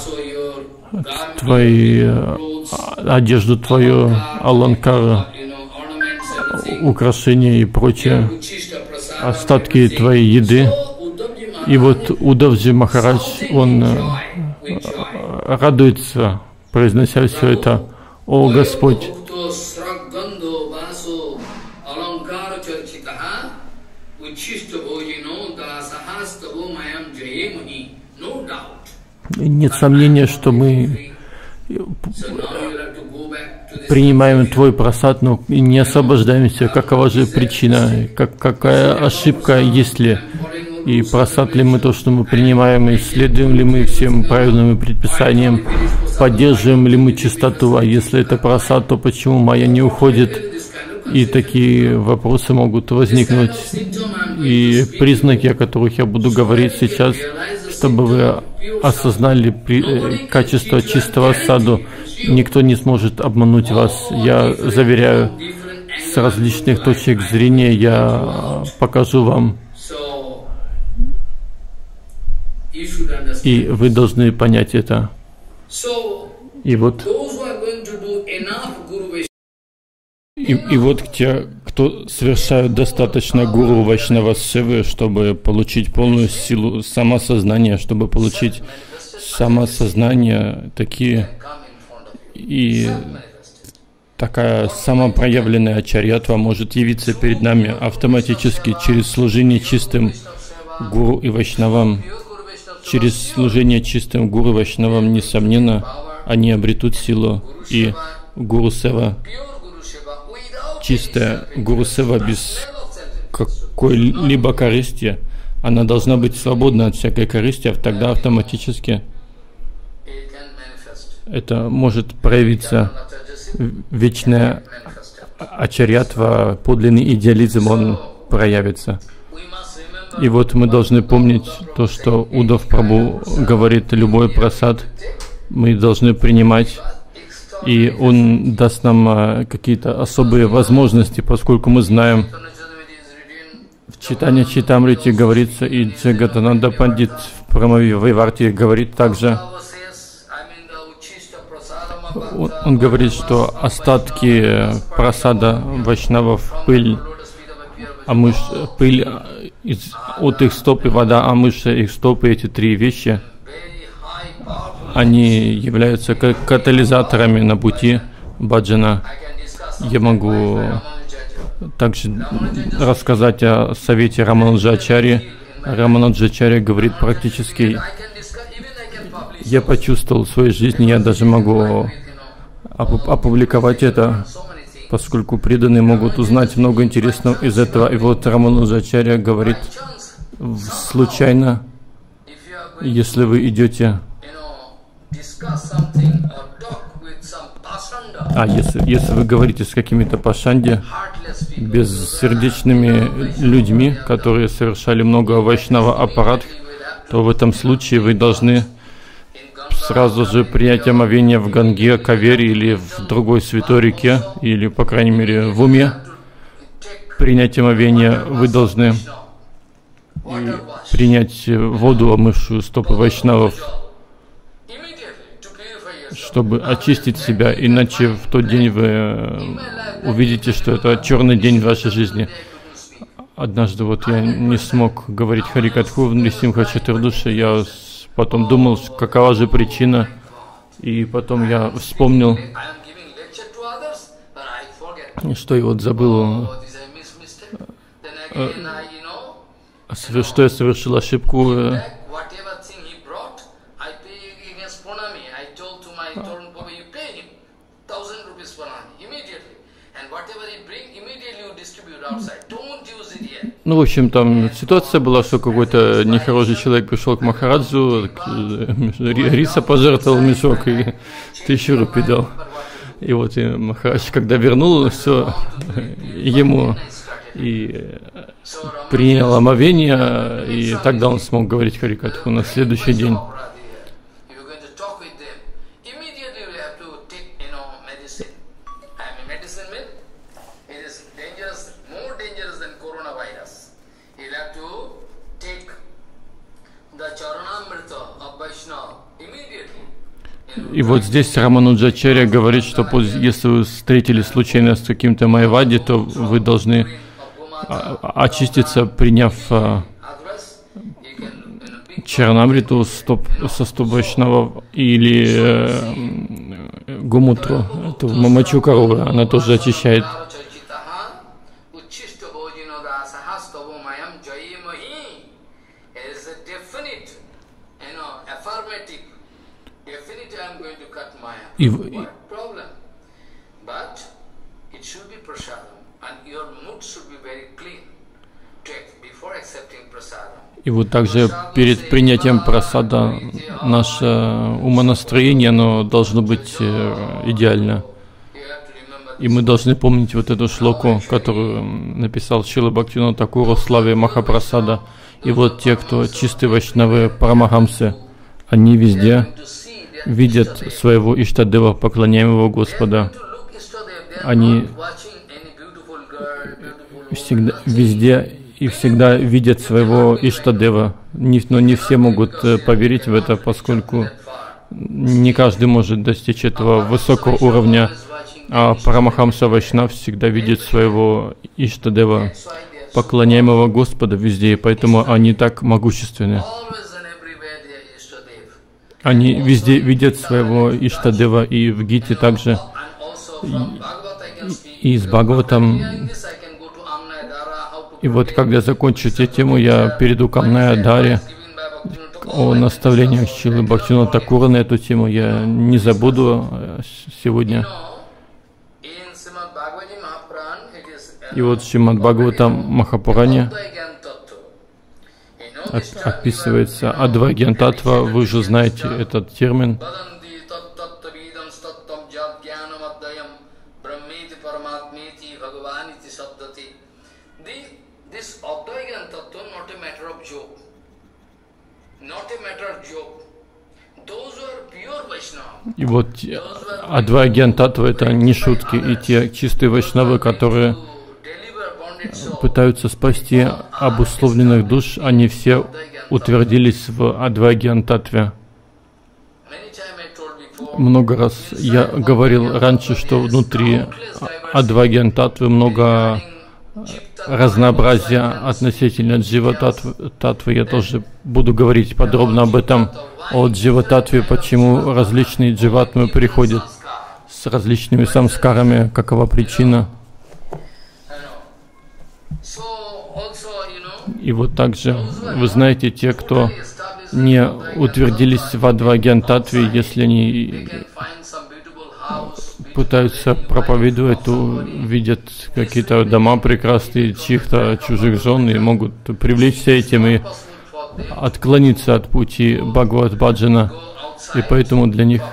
Твои одежду Твою, аланкара, украшения и прочее, остатки Твоей еды». И вот Удавджи Махарадж, он радуется, произнося все это: «О Господь, нет сомнения, что мы принимаем Твой прасад, но не освобождаемся. Какова же причина? Какая ошибка есть ли? И прасад ли мы то, что мы принимаем, и следуем ли мы всем правильным предписаниям, поддерживаем ли мы чистоту? А если это прасад, то почему майя не уходит? И такие вопросы могут возникнуть. И признаки, о которых я буду говорить сейчас, чтобы вы осознали качество чистого саду. Никто не сможет обмануть вас. Я заверяю, с различных точек зрения я покажу вам. И вы должны понять это. И вот те, кто совершают достаточно гуру вайшнава севы, чтобы получить полную силу самосознания, чтобы получить самосознание, такая самопроявленная ачарьятва может явиться перед нами автоматически через служение чистым гуру и вайшнавам. Через служение чистым гуру и вайшнавам, несомненно, они обретут силу. И гуру-сева, чистая гуру-сева без какой-либо корысти, она должна быть свободна от всякой корысти, а тогда автоматически это может проявиться. Вечная ачарьятва, подлинный идеализм, он проявится. И вот мы должны помнить то, что Удав Прабху говорит: любой прасад мы должны принимать, и он даст нам какие-то особые возможности, поскольку мы знаем, в Читанья Чайтамрите говорится, и Джагатананда Пандит в Прамави Вайварте говорит также, он говорит, что остатки прасада вайшнавов, пыль от их стоп и вода амыша их стопы, эти три вещи, они являются как катализаторами на пути баджана. Я могу также рассказать о совете Рамануджачарьи. Рамануджачарья говорит практически: я почувствовал в своей жизни, я даже могу опубликовать это, поскольку преданные могут узнать много интересного из этого. И вот Рамануджачарья говорит: случайно, если вы идете, если вы говорите с какими-то пашанди, бессердечными людьми, которые совершали много вайшнава аппаратов, то в этом случае вы должны сразу же принять омовение в Ганге, Кавере или в другой святой реке, или, по крайней мере, в уме принять омовение. Вы должны принять воду, омывшую стопы вайшнавов, чтобы очистить себя, иначе в тот день вы увидите, что это черный день в вашей жизни. Однажды вот я не смог говорить Харикатху в Нрисимха Чатурдаше, я потом думал, какова же причина, и потом я вспомнил, что я вот забыл, что я совершил ошибку. Ну, в общем, там ситуация была, что какой-то нехороший человек пришел к Махараджу, риса пожертвовал мешок и 1000 рупий дал. И вот и Махарадж, когда вернул все ему и принял омовение, и тогда он смог говорить Харикатху на следующий день. И вот здесь Рамануджачарья говорит, что если вы встретились случайно с каким-то майвади, то вы должны очиститься, приняв Чаранамриту со стоп вайшнава или Гумутру, это мочу коровы, она тоже очищает. И вот также перед принятием прасада наше умонастроение, оно должно быть идеально. И мы должны помнить вот эту шлоку, которую написал Шрила Бхактивинода Тхакур о славе Махапрасада. И вот те, кто чистые вайшнавы, парамахамсы, они везде видят своего Иштадева, поклоняемого Господа. Они всегда, везде и всегда видят своего Иштадева. Но не все могут поверить в это, поскольку не каждый может достичь этого высокого уровня. А Парамахамса Вайшнав всегда видит своего Иштадева, поклоняемого Господа везде, и поэтому они так могущественны. Они везде видят своего Иштадева, и в Гите также И с Бхагаватам. И вот когда я закончу эту тему, я перейду к Амная-Даре, о наставлениях Шрилы Бхактивинода Тхакура на эту тему. Я не забуду сегодня. И вот в Шримад Бхагаватам Махапуране описывается Адвайгьян-таттва. Вы же знаете этот термин. И вот Адвайгьян-таттва — это не шутки, и те чистые вайшнавы, которые пытаются спасти обусловленных душ, они все утвердились в Адвайгьян-таттве. Много раз я говорил раньше, что внутри Адвайгьян-таттвы много разнообразия относительно джива-таттвы. Я тоже буду говорить подробно об этом, о джива-таттве, почему различные дживатмы приходят с различными самскарами, какова причина. И вот также, вы знаете, те, кто не утвердились в Адвайгьян-таттве, если они пытаются проповедовать, то видят какие-то дома прекрасные, чьих-то чужих жен, и могут привлечься этим и отклониться от пути Бхагават-баджана. И поэтому для них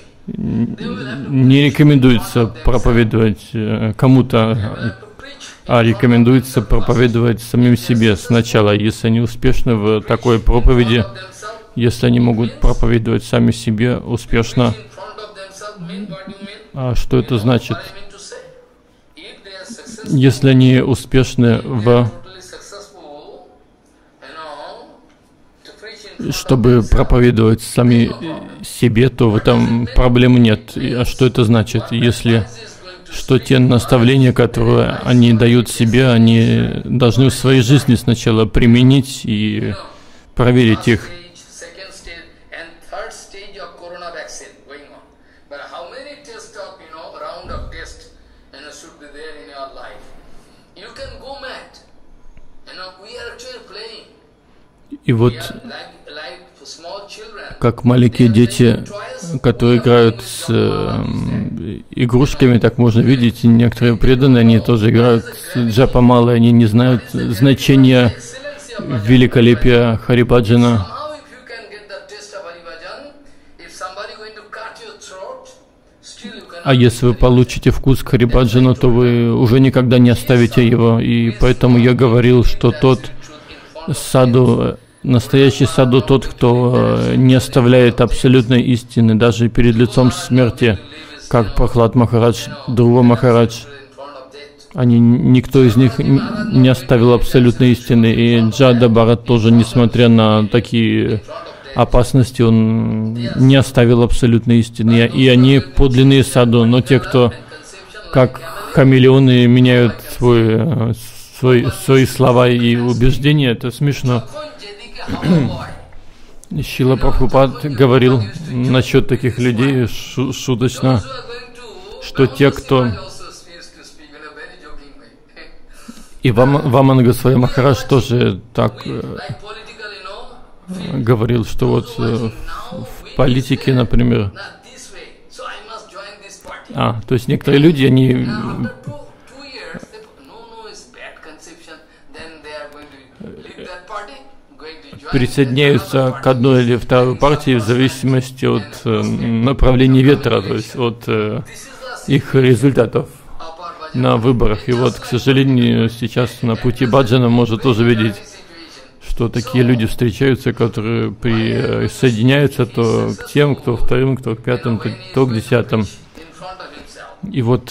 не рекомендуется проповедовать кому-то, а рекомендуется проповедовать самим себе сначала. Если они успешны в такой проповеди, если они могут проповедовать сами себе успешно, а что это значит? Если они успешны чтобы проповедовать сами себе, то в этом проблем нет. А что это значит? Если что те наставления, которые они дают себе, они должны в своей жизни сначала применить и проверить их. И вот, как маленькие дети, которые играют с игрушками, так можно видеть, некоторые преданные, они тоже играют с джапамалой, они не знают значения великолепия Харибаджана. А если вы получите вкус к Харибаджану, то вы уже никогда не оставите его. И поэтому я говорил, что тот саду, настоящий саду, тот, кто не оставляет абсолютной истины даже перед лицом смерти, как Прахлад Махарадж, Друва Махарадж. Никто из них не оставил абсолютной истины. И Джада Бхарат тоже, несмотря на такие опасности, он не оставил абсолютной истины. И они подлинные саду, но те, кто как хамелеоны меняют свои слова и убеждения, это смешно. Шрила Прабхупад говорил насчет таких людей шуточно, что те, кто... И Вамана Госвами Махарадж тоже так говорил, что вот в политике, например... то есть некоторые люди, они... присоединяются к одной или второй партии в зависимости от направления ветра, то есть от их результатов на выборах. И вот, к сожалению, сейчас на пути баджана можно тоже видеть, что такие люди встречаются, которые присоединяются то к тем, кто вторым, кто к пятым, то к десятым. И вот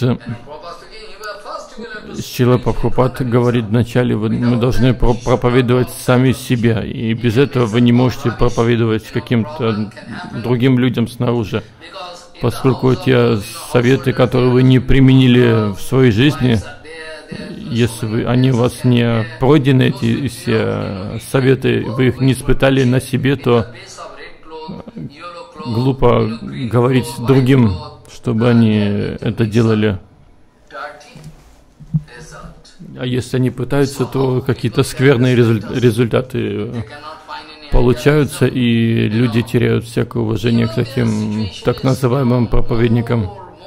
Шрила Прабхупад говорит вначале, мы должны проповедовать сами себя, и без этого вы не можете проповедовать каким-то другим людям снаружи, поскольку те советы, которые вы не применили в своей жизни, если они у вас не пройдены, эти все советы, вы их не испытали на себе, то глупо говорить другим, чтобы они это делали. А если они пытаются, то какие-то скверные результаты получаются, и люди теряют всякое уважение к таким так называемым проповедникам.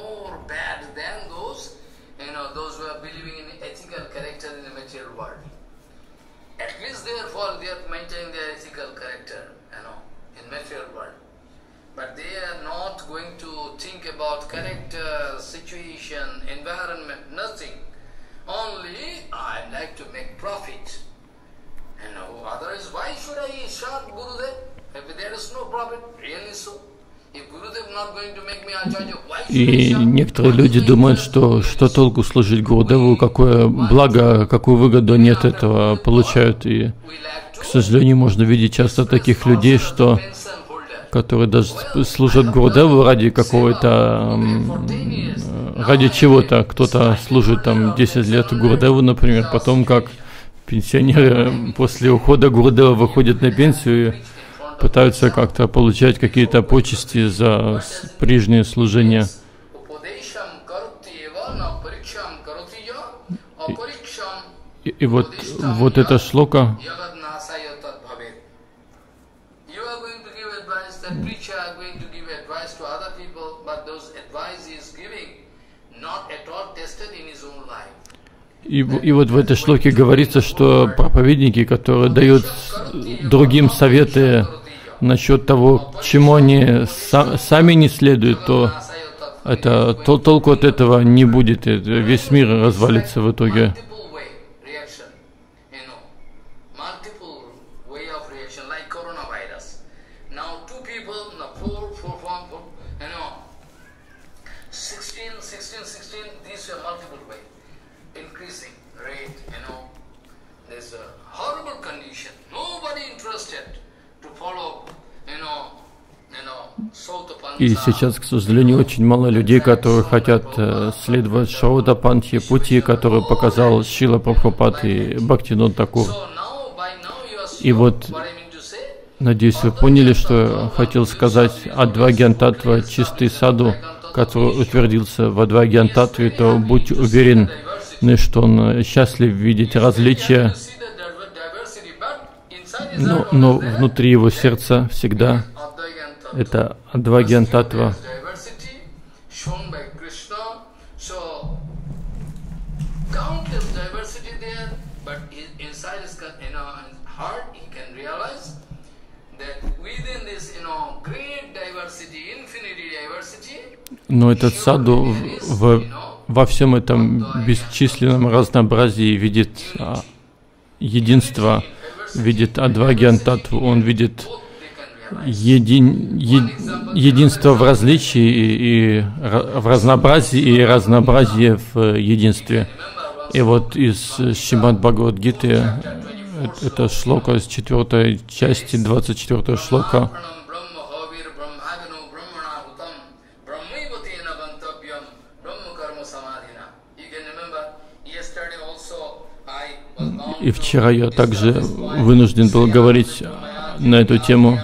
И некоторые люди думают, что толку служить Гурудеву, какое благо, какую выгоду они от этого получают. И, к сожалению, можно видеть часто таких людей, которые даже служат Гурудеву ради какого-то, ради чего-то. Кто-то служит там 10 лет Гурудеву, например, потом как пенсионеры после ухода Гурудева выходят на пенсию и пытаются как-то получать какие-то почести за прежнее служение. И вот эта шлока И вот в этой шлоке говорится, что проповедники, которые дают другим советы насчет того, чему они сами не следуют, то толку от этого не будет, весь мир развалится в итоге. И сейчас, к сожалению, очень мало людей, которые хотят следовать Шраудапантхи, пути, который показал Шрила Прабхупад и Бхактивинода Такур. И вот, надеюсь, вы поняли, что я хотел сказать. Адвагьянтатва, чистый саду, который утвердился в Адвагьянтатве, то будь уверен, что он счастлив видеть различия, но внутри его сердца всегда это Адвагьянтатва. Но этот саду во всем этом бесчисленном разнообразии видит единство, видит Адвагьянтатву, он видит единство в различии и в разнообразии, и разнообразие в единстве. И вот из Шримад Бхагавад-гиты, это шлока с 4 части, 24 шлока. И вчера я также вынужден был говорить на эту тему.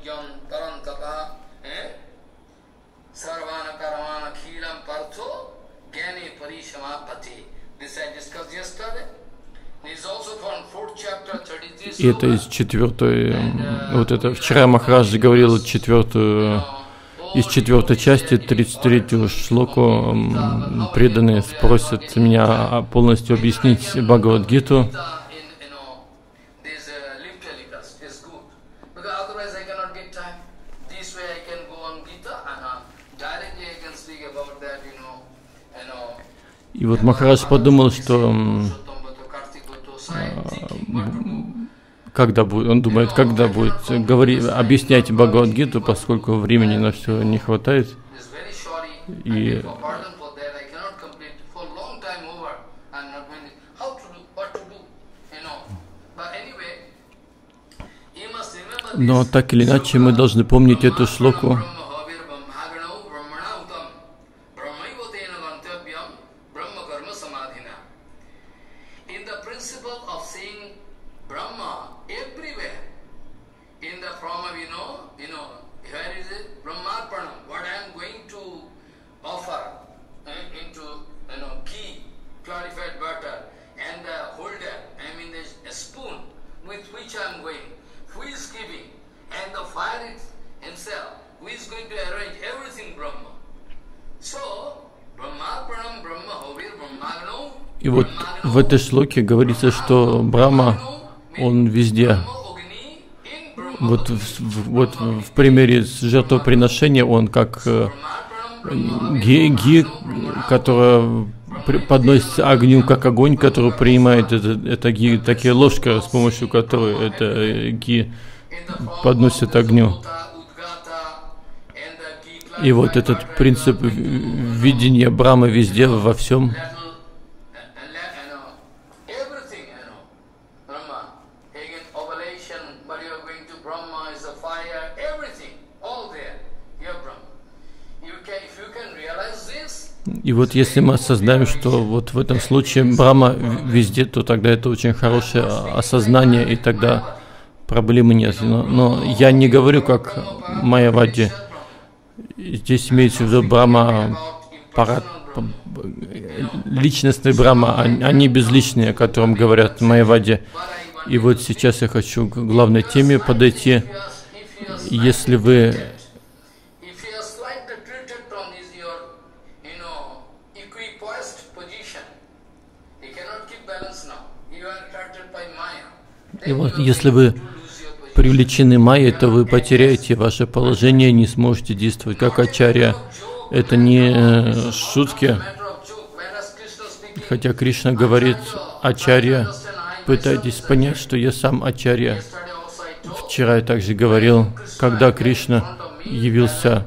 И это из 4, вот это вчера Махараджи говорил из 4 части, 33 шлоку. Преданные спросят меня полностью объяснить Бхагавад-гиту. И вот Махарадж подумал, что когда будет, он думает, когда будет объяснять Бхагавад-гиту, поскольку времени на все не хватает. И но так или иначе мы должны помнить эту шлоку. И вот в этой шлоке говорится, что Брахма, он везде. Вот в примере с жертвоприношения он как ги, которая подносится огню, как огонь, который принимает это ги, такие ложка, с помощью которой это ги подносит огню. И вот этот принцип видения Брахмы везде, во всем. И вот если мы осознаем, что вот в этом случае Брахма везде, то тогда это очень хорошее осознание, и тогда проблемы нет. Но я не говорю как Майявади. Здесь имеется в виду Брахма, личностный Брахма, а не безличный, о котором говорят Майявади. И вот сейчас я хочу к главной теме подойти. Если вы И вот, если вы привлечены майей, то вы потеряете ваше положение, не сможете действовать как ачарья. Это не шутки. Хотя Кришна говорит ачарья, пытайтесь понять, что я сам ачарья. Вчера я также говорил, когда Кришна явился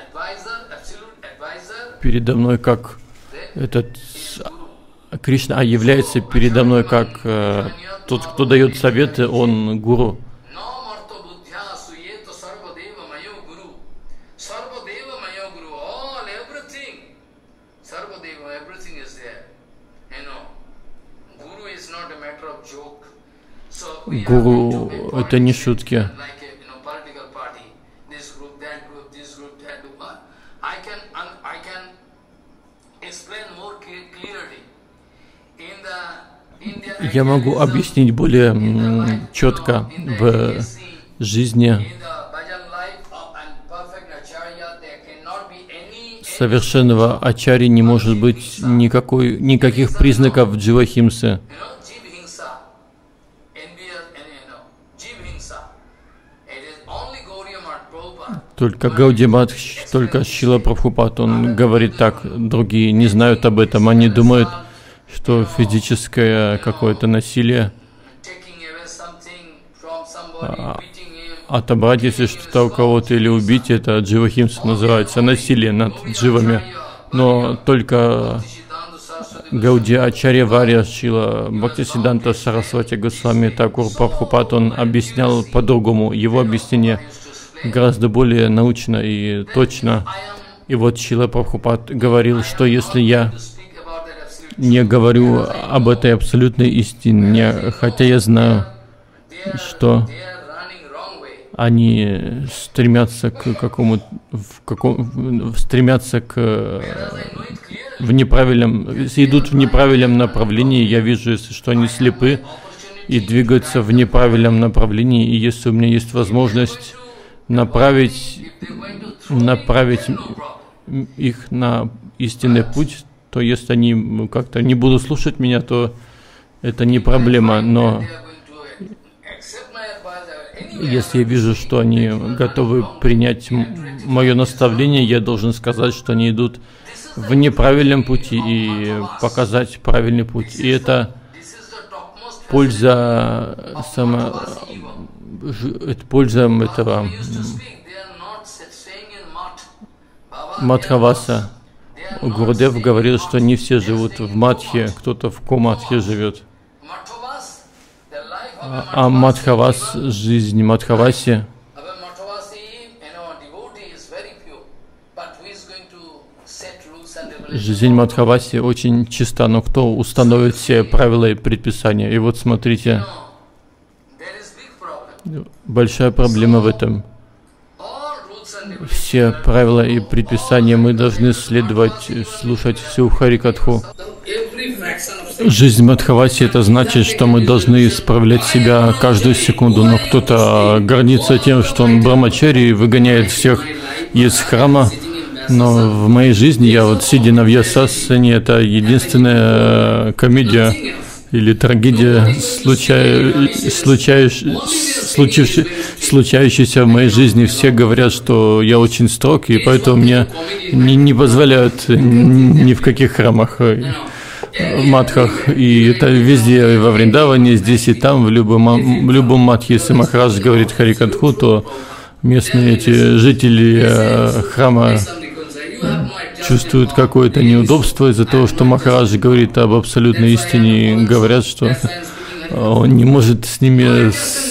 передо мной как этот Кришна, является передо мной как тот, кто дает советы, он гуру. Гуру — это не шутки. Я могу объяснить более четко в жизни совершенного ачарьи не может быть никаких признаков дживахимсы. Только Гаудия Мат, только Шрила Прабхупад, он говорит так, другие не знают об этом, они думают, что физическое какое-то насилие, отобрать, если что-то у кого-то или убить, это дживахимса называется, насилие над дживами. Но только Гаудия Ачарья Варья Шрила Бхактисиддханта Сарасвати Госвами Такур Прабхупад, он объяснял по-другому, его объяснение гораздо более научно и точно. И вот Шрила Прабхупад говорил, что если я не говорю об этой абсолютной истине, хотя я знаю, что они стремятся к идут в неправильном направлении, я вижу, если что они слепы и двигаются в неправильном направлении, и если у меня есть возможность направить их на истинный путь, то если они как-то не будут слушать меня, то это не проблема. Но если я вижу, что они готовы принять мое наставление, я должен сказать, что они идут в неправильном пути и показать правильный путь. И это польза этого Мадхаваса. Гурудев говорил, что не все живут в Мадхе, кто-то в Комадхе живет. А Мадхавас, жизнь Мадхаваси, жизнь Мадхаваси очень чиста, но кто установит все правила и предписания? И вот смотрите, большая проблема в этом. Все правила и предписания мы должны следовать, слушать всю Харикатху. Жизнь Мадхаваси — это значит, что мы должны исправлять себя каждую секунду, но кто-то гордится тем, что он брамачари и выгоняет всех из храма, Но в моей жизни я вот сидя на Вьясасане, это единственная комедия или трагедия, случающаяся в моей жизни. Все говорят, что я очень строг, и поэтому мне не позволяют ни в каких храмах, матхах. И это везде, во Вриндаване, здесь и там, в любом матхе, если Махарадж говорит Харикатху, то местные эти жители храма чувствуют какое-то неудобство из-за того, что Махарадж говорит об абсолютной истине, и говорят, что он не может с ними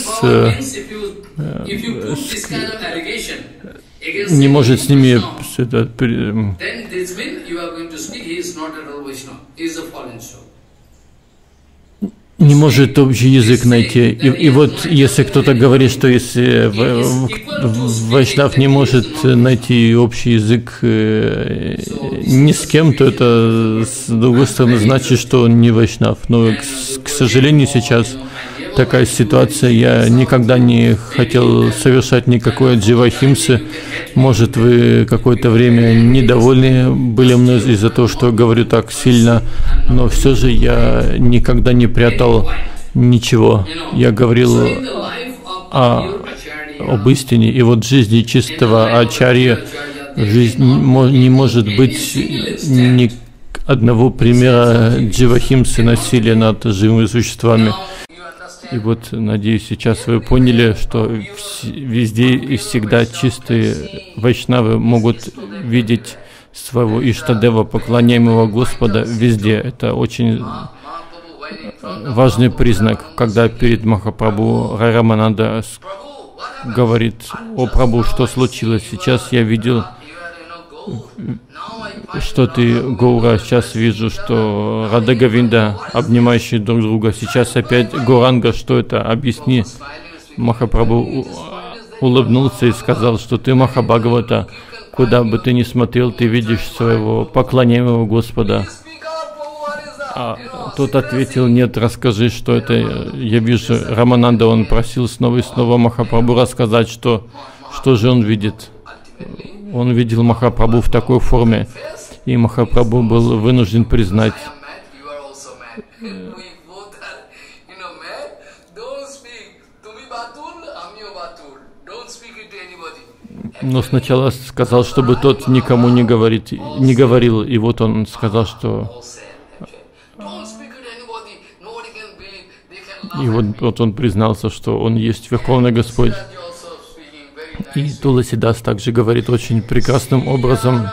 не может общий язык найти. И вот если кто-то говорит, что если вайшнав не может найти общий язык ни с кем, то это, с другой стороны, значит, что он не вайшнав. Но, к сожалению, сейчас такая ситуация. Я никогда не хотел совершать никакой дживахимсы. Может, вы какое-то время недовольны были мной из-за того, что я говорю так сильно, но все же я никогда не прятал ничего. Я говорил об истине. И вот в жизни чистого ачарьи не может быть ни одного примера дживахимсы, насилия над живыми существами. И вот, надеюсь, сейчас вы поняли, что везде и всегда чистые вайшнавы могут видеть своего Иштадева, поклоняемого Господа, везде. Это очень важный признак, когда перед Махапрабху Рамананда говорит: «О Прабху, что случилось? Сейчас я видел, что ты Гаура, сейчас вижу, что Рада Говинда, обнимающие друг друга, сейчас опять Гауранга, что это? Объясни». Махапрабху улыбнулся и сказал, что ты Махабхагавата, куда бы ты ни смотрел, ты видишь своего поклоняемого Господа. А тот ответил: нет, расскажи, что это я вижу. Рамананда, он просил снова и снова Махапрабху рассказать, что же он видит. Он видел Махапрабху в такой форме, и Махапрабху был вынужден признать. Но сначала сказал, чтобы тот никому не говорил, и вот он сказал, что... И вот он признался, что он есть Верховный Господь. И Туласидас также говорит очень прекрасным образом.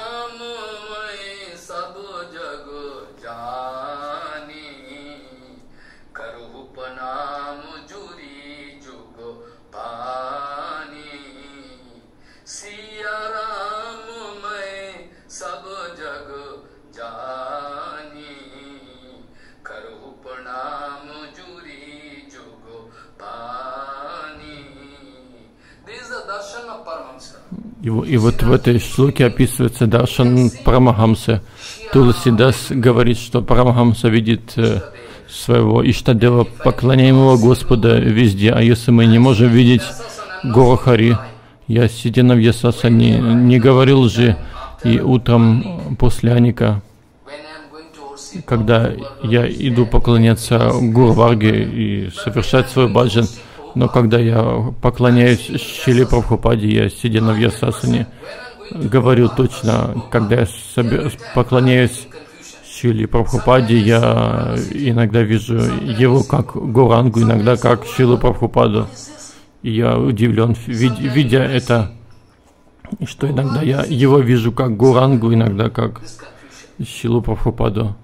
И вот в этой шлоке описывается даршан Парамахамсы. Туласидас говорит, что Парамахамса видит своего Иштадева, поклоняемого Господа, везде. А если мы не можем видеть Горахари, я, сидя на Вьясасане, не говорил же и утром после Аника, когда я иду поклоняться Гурварге и совершать свой баджан, но когда я поклоняюсь Шриле Прабхупаде, я, сидя на Вьясасане, говорю точно, когда я поклоняюсь Шриле Прабхупаде, я иногда вижу его как Горангу, иногда как Шрилу Прабхупаду. И я удивлен, видя это, что иногда я его вижу как Горангу, иногда как Шрилу Прабхупаду.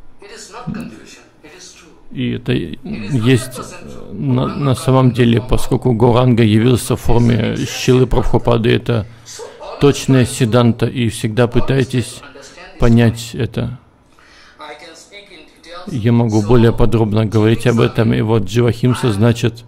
И это есть на самом деле, поскольку Гауранга явился в форме Шрилы Прабхупады, это точная сиддханта, и всегда пытайтесь понять это. Я могу более подробно говорить об этом, и вот дживахимса значит: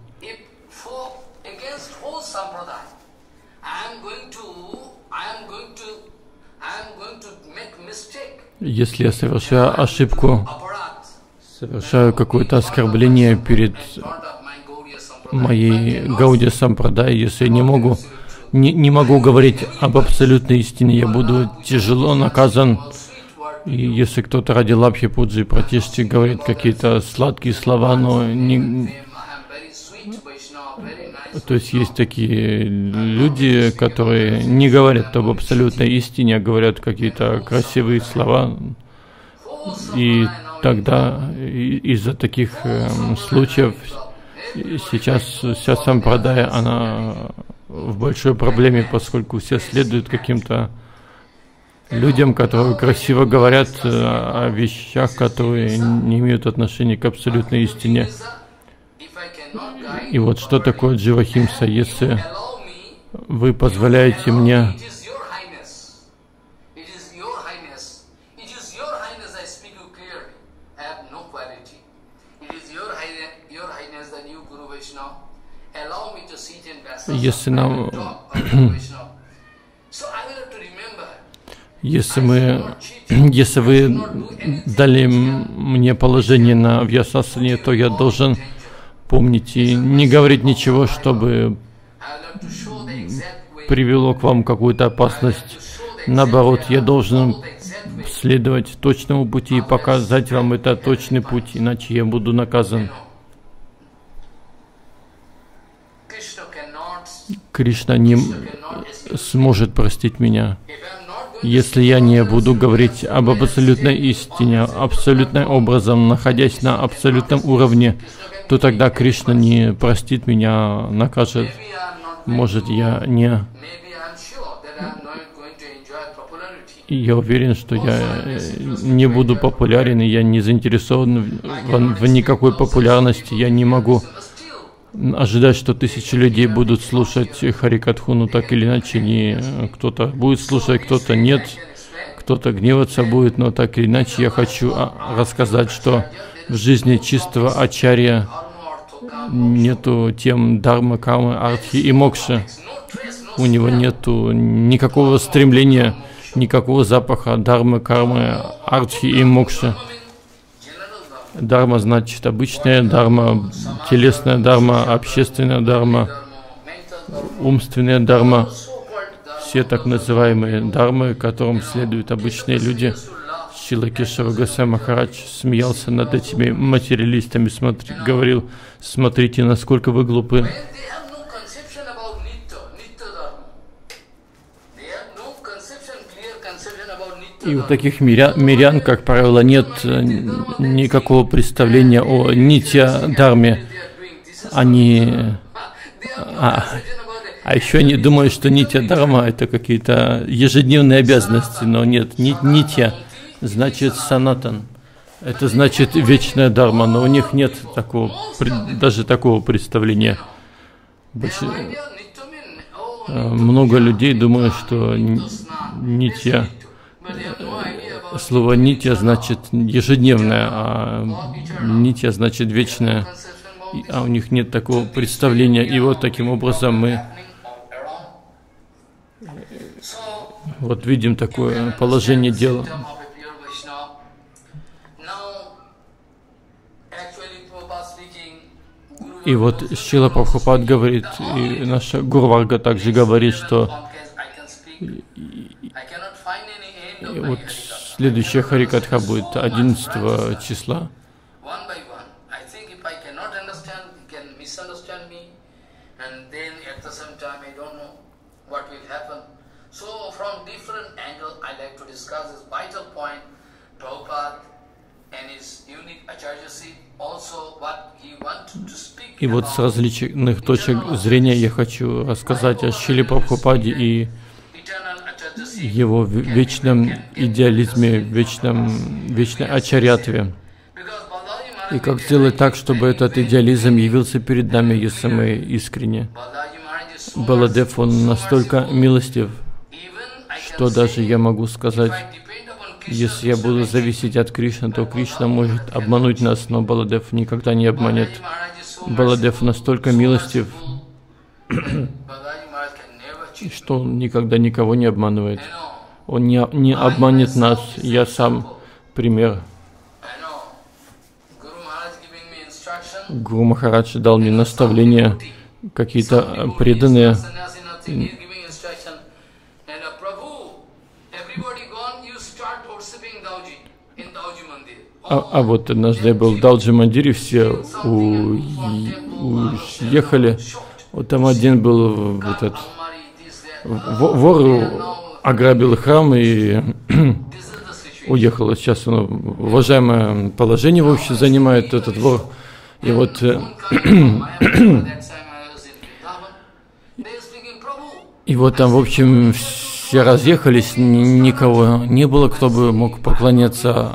если я совершаю ошибку, совершаю какое-то оскорбление перед моей Гаудия Сампрадай, если я не могу не могу говорить об абсолютной истине, я буду тяжело наказан. И если кто-то ради лабхи, пуджи, пратишти говорит какие-то сладкие слова, но не... То есть есть такие люди, которые не говорят об абсолютной истине, а говорят какие-то красивые слова. И тогда из-за таких случаев сейчас вся сампрадая, она в большой проблеме, поскольку все следуют каким-то людям, которые красиво говорят о вещах, которые не имеют отношения к абсолютной истине. И вот что такое дживахимса, если вы позволяете мне если нам, если вы дали мне положение на вьясасане, то я должен помнить и не говорить ничего, чтобы привело к вам какую-то опасность. Наоборот, я должен следовать точному пути и показать вам это точный путь, иначе я буду наказан. Кришна не сможет простить меня. Если я не буду говорить об абсолютной истине, абсолютным образом, находясь на абсолютном уровне, то тогда Кришна не простит меня, накажет. Может, я не... Я уверен, что я не буду популярен, и я не заинтересован в никакой популярности. Я не могу ожидать, что тысячи людей будут слушать Харикатху, но так или иначе, кто-то будет слушать, кто-то нет, кто-то гневаться будет, но так или иначе я хочу рассказать, что в жизни чистого ачарья нету тем дharma, кармы, артхи и мокши. У него нету никакого стремления, никакого запаха дharma, кармы, артхи и мокши. Дharma значит обычная дharma, телесная дharma, общественная дharma, умственная дharma. Все так называемые дharмы, которым следуют обычные люди. Шрила Кешава Госвами Махарадж смеялся над этими материалистами, говорил: смотрите, насколько вы глупы. И у таких мирян, как правило, нет никакого представления о нитья-дharме. Они... А еще они думают, что нитья-дharma — это какие-то ежедневные обязанности, но нет, нитья значит санатан. Это значит вечная дharma, но у них нет такого, даже такого представления. Много людей думают, что нитья... Слово нитья значит ежедневное, а нитья значит вечное, а у них нет такого представления. И вот таким образом мы вот видим такое положение дела. И вот Шрила Прабхупад говорит, и наша Гуру Варга также говорит, что вот следующая Харикатха будет 11 числа. И вот с различных точек зрения я хочу рассказать о Шриле Прабхупаде и его вечном идеализме, вечной ачарьятве. И как сделать так, чтобы этот идеализм явился перед нами, если мы искренне. Баладев, он настолько милостив, что даже я могу сказать, если я буду зависеть от Кришны, то Кришна может обмануть нас, но Баладев никогда не обманет. Баладев настолько милостив, что он никогда никого не обманывает. Он не обманет нас. Я сам пример. Гуру Махарадж дал мне наставления, какие-то преданные А вот однажды я был в Далджи Мандире, все уехали. Вот там один был вор, ограбил храм и уехал. Сейчас он уважаемое положение вообще занимает, этот вор. И вот там, в общем, все разъехались, никого не было, кто бы мог поклоняться.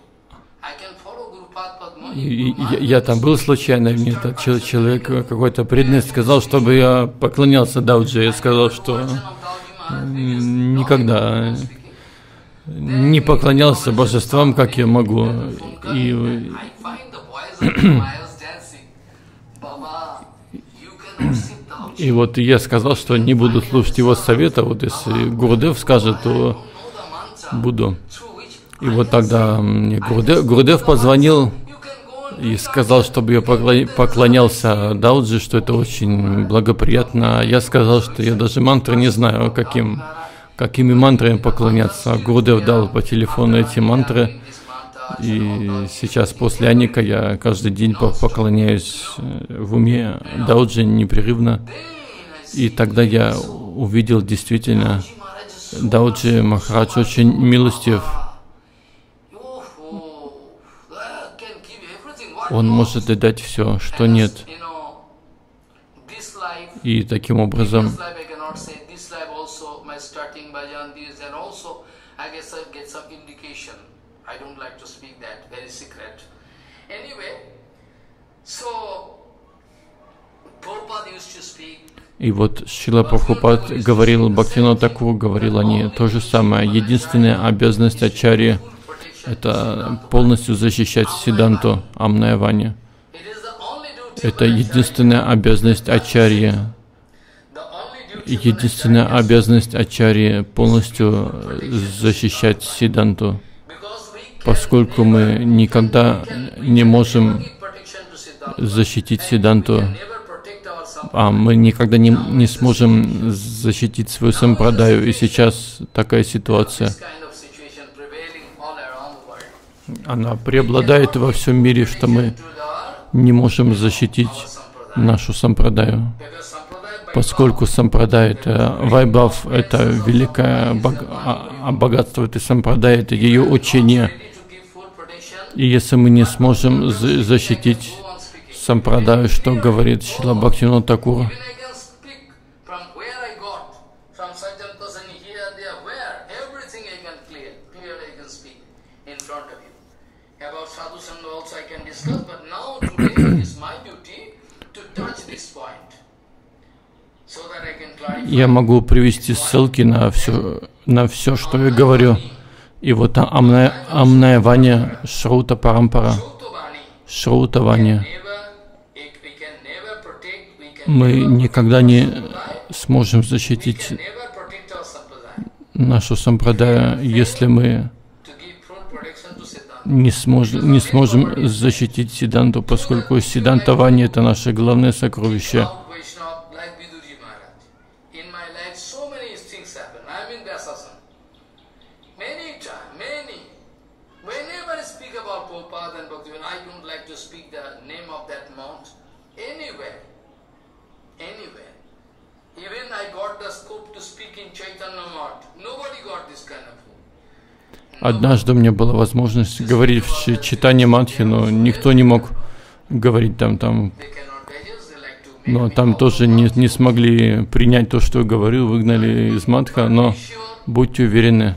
И я там был случайно, мне этот человек какой-то преданный сказал, чтобы я поклонялся Даудже. Я сказал, что никогда не поклонялся божествам, как я могу. И вот я сказал, что не буду слушать его совета. Вот если Гурудев скажет, то буду. И вот тогда мне Гурудев позвонил и сказал, чтобы я поклонялся Даудже, что это очень благоприятно. Я сказал, что я даже мантры не знаю, какими мантрами поклоняться. Гурудев дал по телефону эти мантры. И сейчас после Аника я каждый день поклоняюсь в уме Даудже непрерывно. И тогда я увидел действительно, Даудже Махарадж очень милостив. Он может дать все, что нет. И таким образом и вот Шрила Прабхупад говорил, Бхактивинода Тхакур говорил они то же самое. Единственная обязанность ачарьи — это полностью защищать Сиддханту Амная-вани. Это единственная обязанность ачарьи. Единственная обязанность ачарьи — полностью защищать Сиддханту, поскольку мы никогда не можем защитить Сиддханту, а мы никогда не сможем защитить свою сампрадаю. И сейчас такая ситуация, она преобладает во всем мире, что мы не можем защитить нашу сампрадаю, поскольку сампрадая — это вайбхав, это великое богатство этой сампрадая, это ее учение. И если мы не сможем защитить сампрадаю, что говорит Шрила Бхактивинода Тхакур? Я могу привести ссылки на все, что я говорю. И вот Амная-вани, Шрута Парампара, Шрута-вани. Мы никогда не сможем защитить нашу сампрадаю, если мы не сможем защитить Сиддханту, поскольку Сиддханта-вани — это наше главное сокровище. Однажды у меня была возможность говорить в Чайтанья Мадхи, но никто не мог говорить там. Но там тоже не смогли принять то, что я говорил, выгнали из Мадха, но будьте уверены,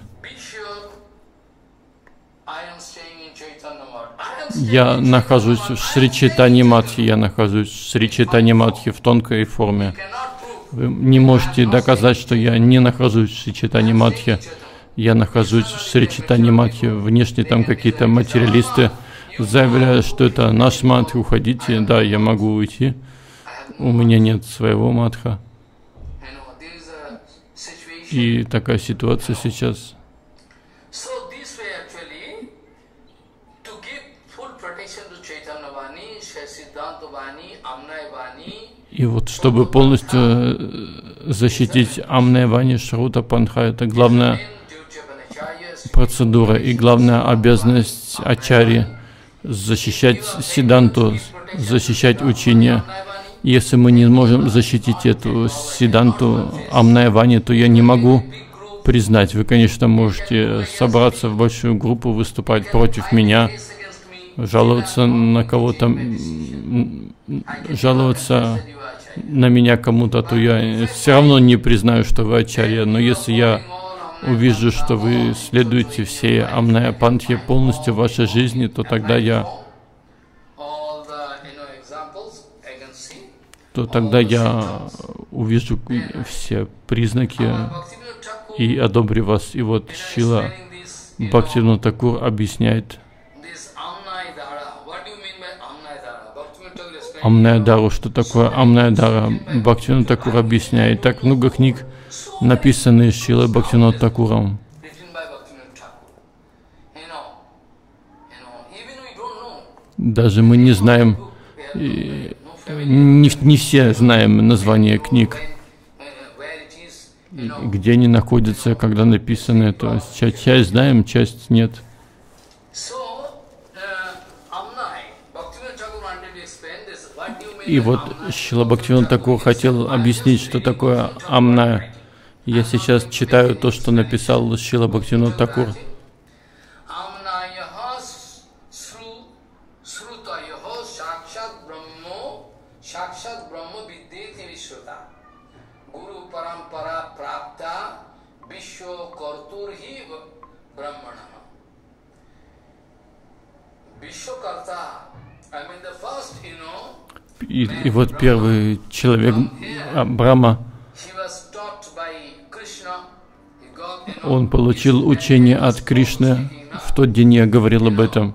я нахожусь в Шри Чайтанья Мадхи, я нахожусь в Шри Чайтанья Мадхи в тонкой форме. Вы не можете доказать, что я не нахожусь в Шри Чайтанья Мадхи. Я нахожусь в Шри Чайтанья Мадхи. Внешне там какие-то материалисты заявляют, что это наш мадх, уходите. Да, я могу уйти. У меня нет своего мадха. И такая ситуация сейчас. И вот чтобы полностью защитить Амная-вани, Шрута Панха, это главная процедура и главная обязанность ачарьи защищать Сиддханту, защищать учение. Если мы не можем защитить эту Сиддханту Амнайавани, то я не могу признать. Вы, конечно, можете собраться в большую группу, выступать против меня, жаловаться на кого-то, жаловаться на меня кому-то, то я все равно не признаю, что вы ачарья. Но если я увижу, что вы следуете всей Амнайапантхе полностью в вашей жизни, то тогда я увижу все признаки и одобрю вас. И вот Шрила Бхактивинода Тхакур объясняет Амнайадару. Что такое Амнайадара? Бхактивинода Тхакур объясняет. Так много книг написаны Шрилой Бхактивинода Тхакуром. Даже мы не знаем, не все знаем название книг, где они находятся, когда написаны. То есть часть знаем, часть нет. И вот Шрила Бхактивинода Тхакур хотел объяснить, что такое Амная. Я сейчас читаю то, что написал Шрила Бхактивинода Тхакур. И вот первый человек, Брахма, он получил учение от Кришны. В тот день я говорил об этом.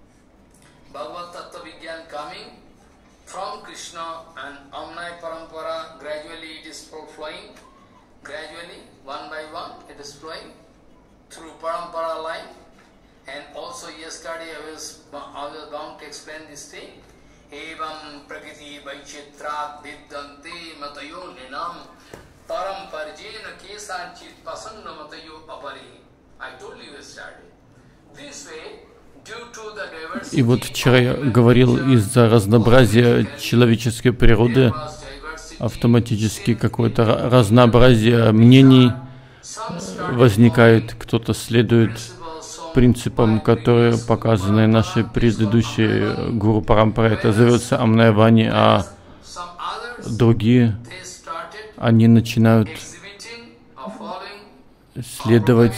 И вот вчера я говорил, из-за разнообразия человеческой природы автоматически какое-то разнообразие мнений возникает. Кто-то следует принципам, которые показаны нашей предыдущей Гуру Парампаре. Это зовется Амнайавани, а другие, они начинают следовать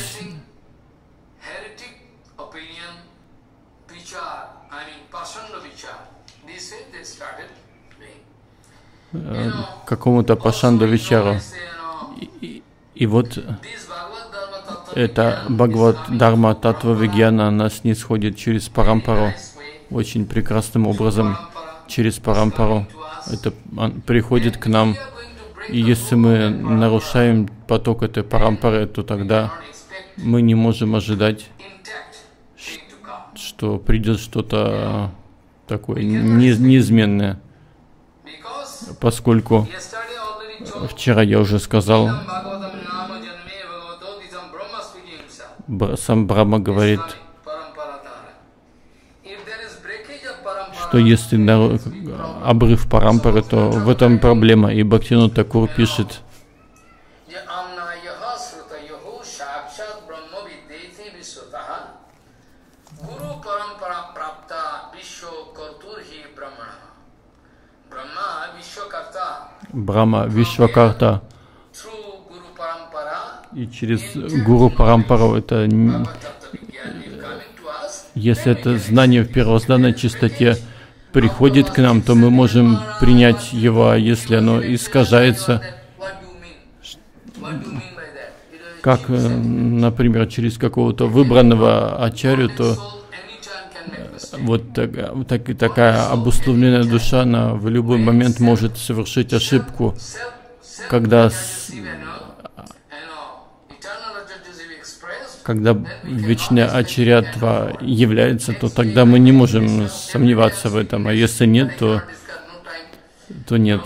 какому-то Пашанда Вичару. И вот это Бхагават Дharma Татва Вигьяна, она снисходит через Парампару очень прекрасным образом. Через Парампару это приходит к нам. И если мы нарушаем поток этой Парампары, то тогда мы не можем ожидать, что придет что-то такое неизменное. Поскольку вчера я уже сказал, сам Брахма говорит, что если обрыв Парампары, то в этом проблема. И Бхактивинода Тхакур пишет, Брахма Вишвакарта, и через Гуру Парампару это, если это знание в первозданной чистоте приходит к нам, то мы можем принять его, а если оно искажается, как, например, через какого-то выбранного ачарью, то вот такая обусловленная душа, она в любой момент может совершить ошибку. Когда вечная ачарьятва является, то тогда мы не можем сомневаться в этом, а если нет, то нет.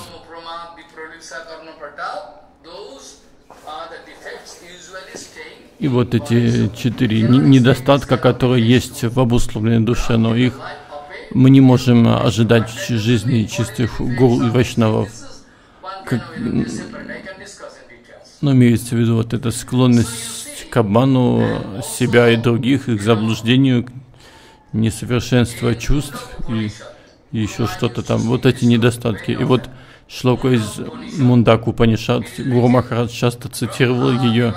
И вот эти 4 недостатка, которые есть в обусловленной душе, но их Мы не можем ожидать жизни чистых гуру и вайшнавов. Но имеется в виду вот эта склонность к обману себя и других, их заблуждению, несовершенство чувств и еще что-то там. Вот эти недостатки. И вот шлока из Мундака Упанишад, Гуру Махарадж часто цитировал ее.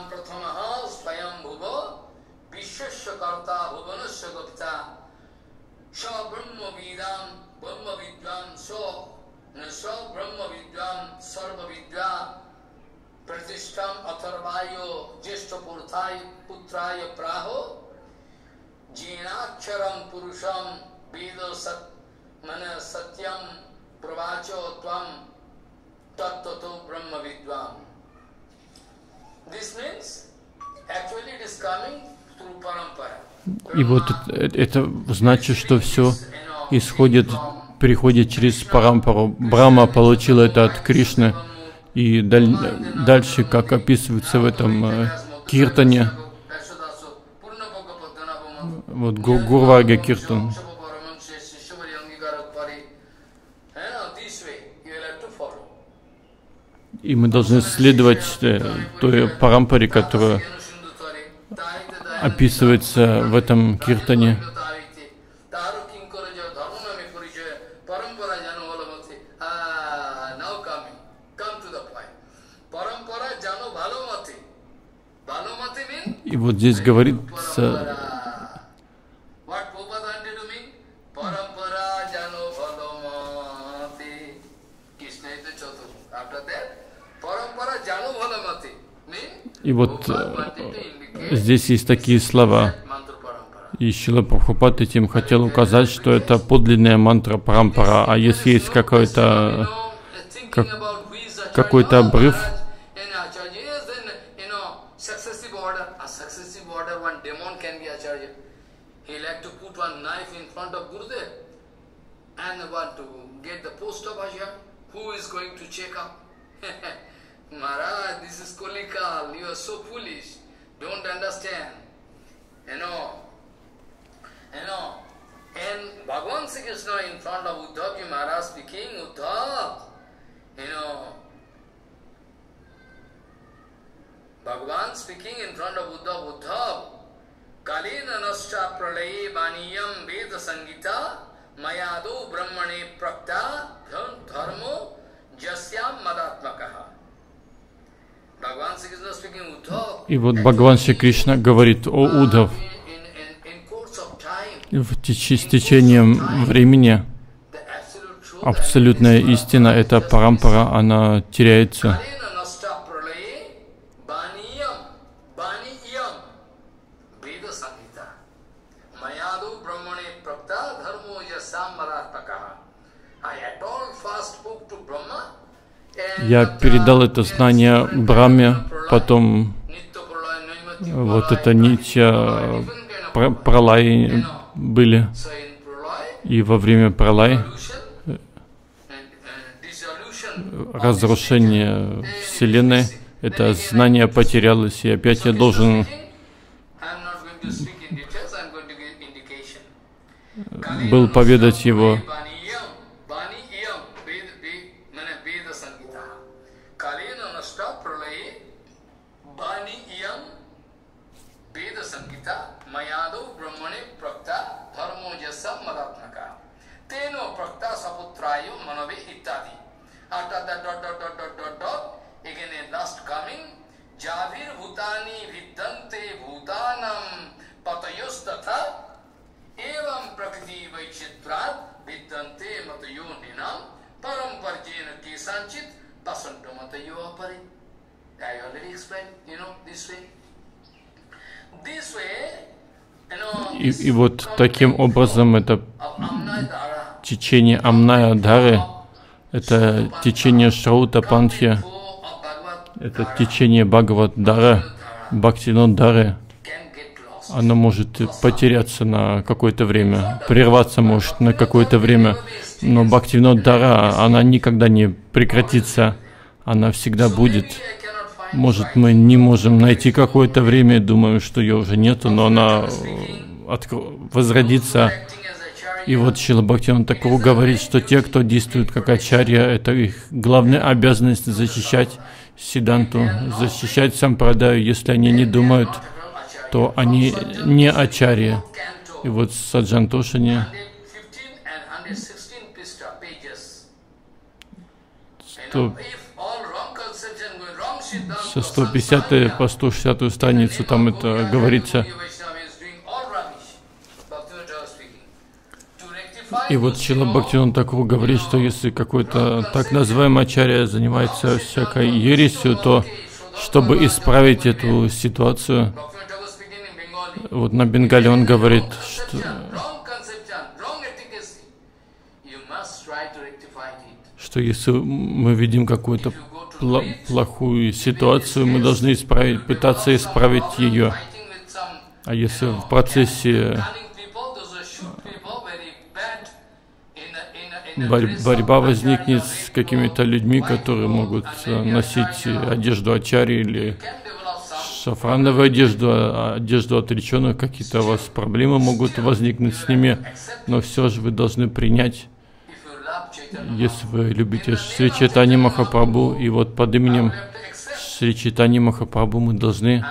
И вот это значит, что все приходит через парампару. Брахма получил это от Кришны. И дальше, как описывается в этом киртане, вот Гурварга Киртан. И мы должны следовать той парампаре, которая описывается в этом киртане. И вот здесь говорится, и вот здесь есть такие слова. И Шрила Прабхупад этим хотел указать, что это подлинная мантра парампара. А если есть какой-то обрыв, Maharaj, this is Kolikal, you are so foolish, don't understand, and Bhagavan Sri Krishna in front of Uddhavji Maharaj speaking, Uddhav, Bhagavan speaking in front of Uddhav, Kalina Nashta Pralaye Baniyam Veda Sangita, Mayado Brahmane Prakta, Dharmo, Jasyam Madatmakaha. И вот Бхагаван Шри Кришна говорит: о Уддхав, с течением времени абсолютная истина, эта парампара, она теряется. Я передал это знание Брахме, потом вот это нитья пралай были, и во время пралай разрушение Вселенной, это знание потерялось, и опять я должен был поведать его. И вот таким образом это течение Амная Дхары, это течение Шраута Пантхи, это течение Бхагават Дара, Бхактивинод Дары, оно может потеряться на какое-то время, прерваться может на какое-то время, но Бхактивинод Дара, она никогда не прекратится, она всегда будет. Может, мы не можем найти какое-то время, думаем, что ее уже нету, но она возродится И вот Шрила Бхактивинода Тхакур говорит, что те, кто действует как ачарья, это их главная обязанность защищать сиддханту, защищать сампрадаю. Если они не думают, то они не ачарья. И вот в Саджантошине со 150 по 160 страницу там это говорится. И вот Шрила Бхактивинода Тхакур говорит, что если какой-то так называемый ачарья занимается всякой ересью, то чтобы исправить эту ситуацию, вот на Бенгале он говорит, что если мы видим какую-то плохую ситуацию, мы должны пытаться исправить ее. А если в процессе борьба возникнет с какими-то людьми, которые могут носить одежду ачарьи или шафрановую одежду отреченных, какие-то у вас проблемы могут возникнуть с ними, но все же вы должны принять, если вы любите Шри Чайтанья Махапрабху, и вот под именем Шри Чайтанья Махапрабху мы должны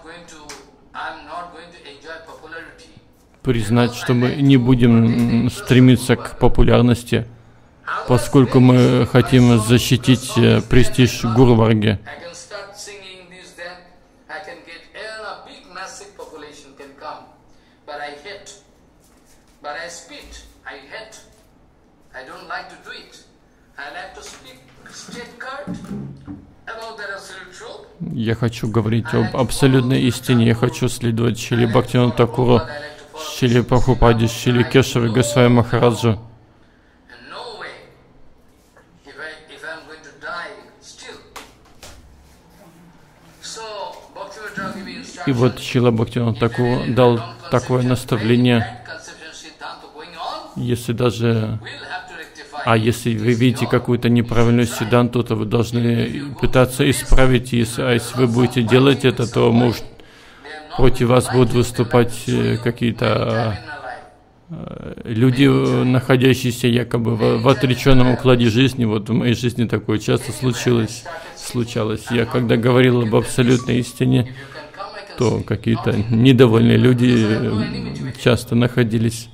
признать, что мы не будем стремиться к популярности, поскольку мы хотим защитить престиж Гуру-варги. Я хочу говорить об абсолютной истине, я хочу следовать Шриле Бхактивиноду Тхакуру, Шриле Прабхупаде, Шриле Кешаве Госвами Махараджу. И вот Шрила Бхактивинода Тхакур дал такое наставление, если даже... А если вы видите какую-то неправильную сиддханту, то вы должны пытаться исправить. А если вы будете делать это, то, может, против вас будут выступать какие-то люди, находящиеся якобы в отреченном укладе жизни. Вот в моей жизни такое часто случалось. Я когда говорил об абсолютной истине, то какие-то недовольные люди часто находились.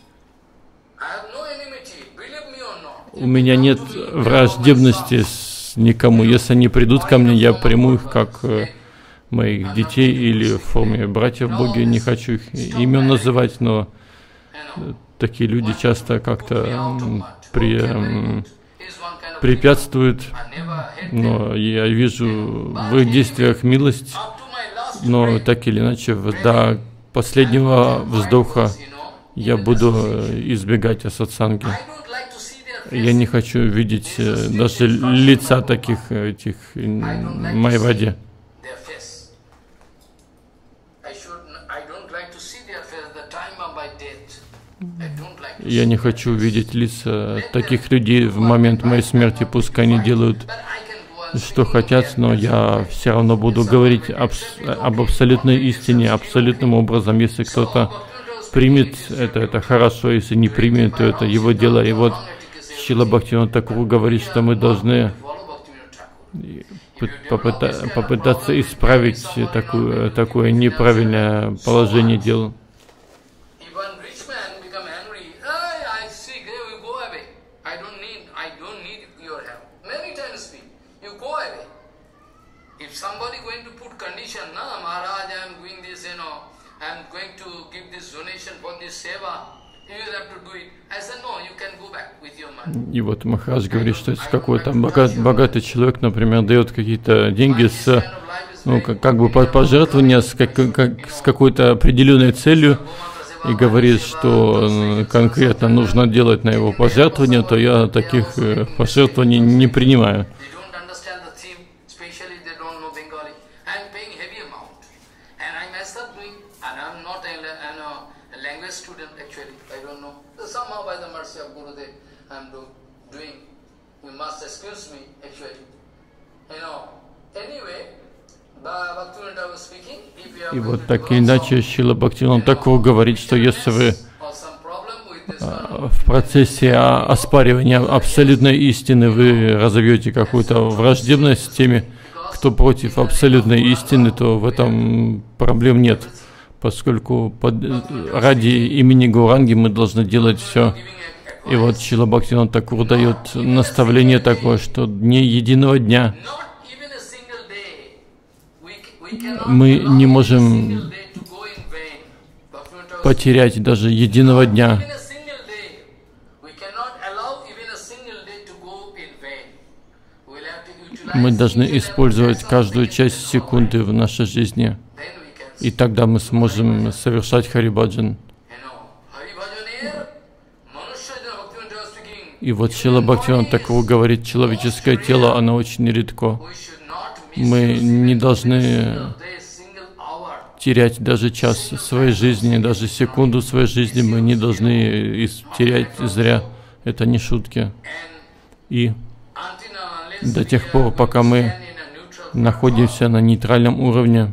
У меня нет враждебности с никому. Если они придут ко мне, я приму их как моих детей или в форме братьев в Боге. Не хочу их имен называть, но такие люди часто как-то препятствуют. Но я вижу в их действиях милость, но так или иначе, до последнего вздоха я буду избегать асатсанги. Я не хочу видеть даже лица таких этих майвади. Я не хочу видеть лица таких людей в момент моей смерти. Пускай они делают, что хотят, но я все равно буду говорить об абсолютной истине, абсолютным образом. Если кто-то примет это хорошо, если не примет, то это его дело. И вот Шрила Бхактивинода Тхакур говорит, что мы должны попытаться исправить такое неправильное положение дел. И вот Махарадж говорит, что если какой-то богатый человек, например, дает какие-то деньги как бы пожертвования с какой-то определенной целью и говорит, что конкретно нужно делать на его пожертвования, то я таких пожертвований не принимаю. И вот так или иначе Шрила Бхактивинода Тхакур говорит, что если в процессе оспаривания абсолютной истины вы разовьете какую-то враждебность с теми, кто против абсолютной истины, то в этом проблем нет, поскольку ради имени Гауранги мы должны делать все. И вот Шрила Бхактивинода Тхакур дает наставление такое, что не единого дня мы не можем потерять даже единого дня. Мы должны использовать каждую часть секунды в нашей жизни, и тогда мы сможем совершать Харибаджан. И вот Шрила Бхактивинода Тхакур говорит, человеческое тело, оно очень редко. Мы не должны терять даже час своей жизни, даже секунду своей жизни мы не должны терять зря. Это не шутки. И до тех пор, пока мы находимся на нейтральном уровне,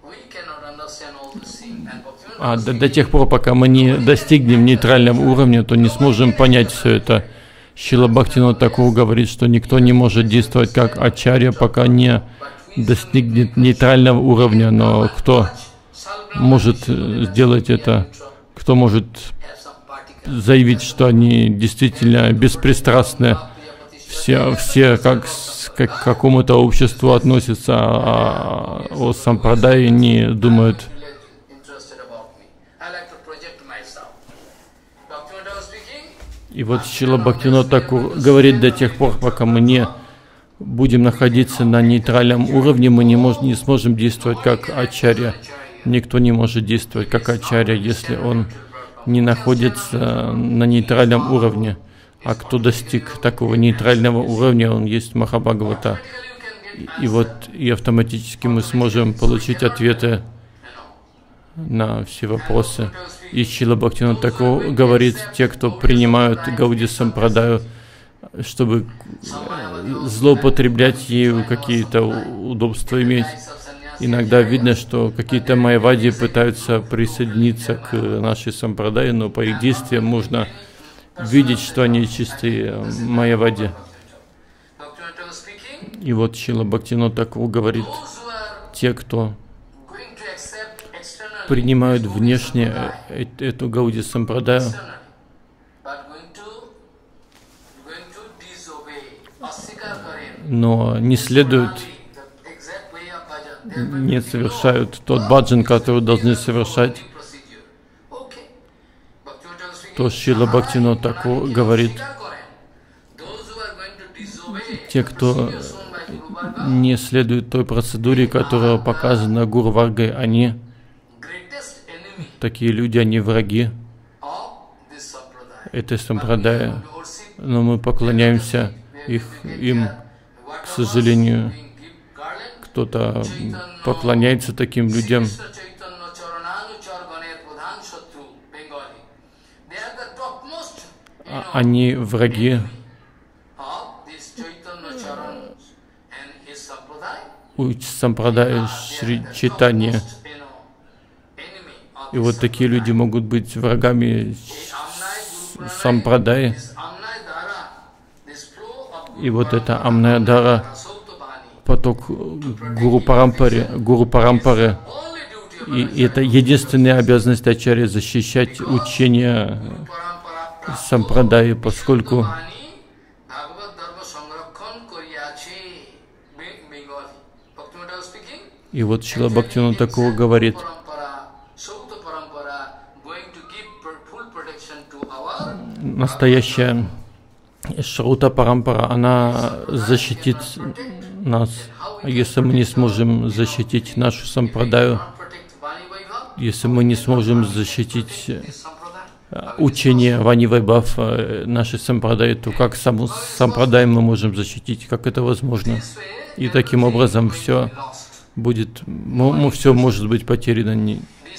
до тех пор, пока мы не достигнем нейтрального уровня, то не сможем понять все это. Шрила Бхактивинода Тхакур говорит, что никто не может действовать как ачарья, пока не достигнет нейтрального уровня. Но кто может сделать это? Кто может заявить, что они действительно беспристрастны? Все как к какому-то обществу относятся, а о сампрадае не думают. И вот Шрила Бхактивинода Тхакур говорит, до тех пор, пока мы не будем находиться на нейтральном уровне, мы не сможем действовать как ачарья. Никто не может действовать как ачарья, если он не находится на нейтральном уровне. А кто достиг такого нейтрального уровня, он есть Махабхагавата. И автоматически мы сможем получить ответы на все вопросы. И Шрила Бхактивинода Тхакур говорит, те, кто принимают Гауди Сампрадаю, чтобы злоупотреблять ею, какие-то удобства иметь. Иногда видно, что какие-то майявади пытаются присоединиться к нашей сампрадае, но по их действиям можно видеть, что они чистые майявади. И вот Шрила Бхактивинода Тхакур говорит, те, кто принимают внешне эту Гауди Сампрадаю, но не следуют, не совершают тот баджан, который должны совершать, то Шрила Бхактивинода Тхакур говорит, те, кто не следует той процедуре, которая показана Гуру Варгой, они, такие люди, они враги этой сампрадайи, но мы поклоняемся им, к сожалению. Кто-то поклоняется таким людям. Они враги сампрадая Шри Чайтанья. И вот такие люди могут быть врагами сампрадаи. И вот это Амнайадара, поток Гуру Парампары. И это единственная обязанность ачарьи — защищать учение сампрадаи, поскольку и вот Шрила Бхактивинода Тхакур говорит, настоящая Шрута Парампара, она защитит нас. А если мы не сможем защитить нашу сампрадаю, если мы не сможем защитить учение Вани Вайбхав нашей сампрадаи, то как саму сампрадай мы можем защитить? Как это возможно? И таким образом все будет, все может быть потеряно.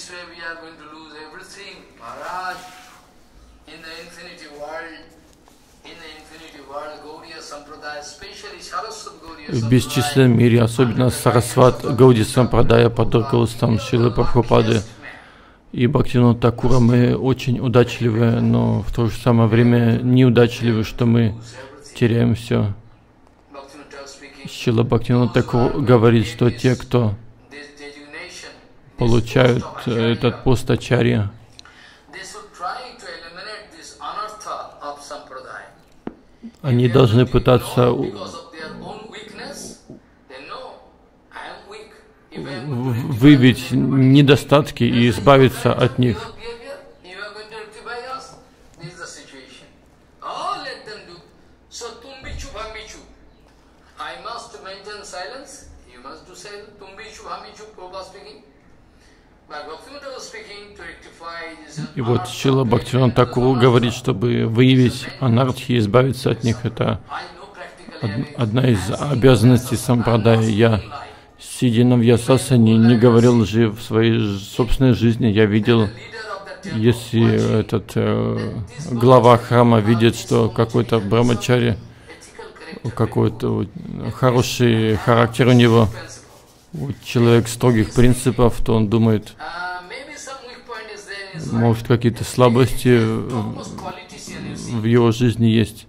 В бесчисленном мире, особенно Сарасват Гауди Сампрадая под руководством Шрилы Прабхупады, И Бхактивинода Такура мы очень удачливы, но в то же самое время неудачливы, что мы теряем все. Шрила Бхактивинода Такур говорит, что те, кто получают этот пост ачарья, они должны пытаться выявить недостатки и избавиться от них. И вот Шрила Бхактивинода Такур говорит, чтобы выявить анархи и избавиться от них. Это одна из обязанностей сампрадая. Я, сидя на Вьясасане, не говорил же в своей собственной жизни. Я видел, если этот глава храма видит, что какой-то брамачари, какой-то хороший характер у него, человек строгих принципов, то он думает, может, какие-то слабости в его жизни есть.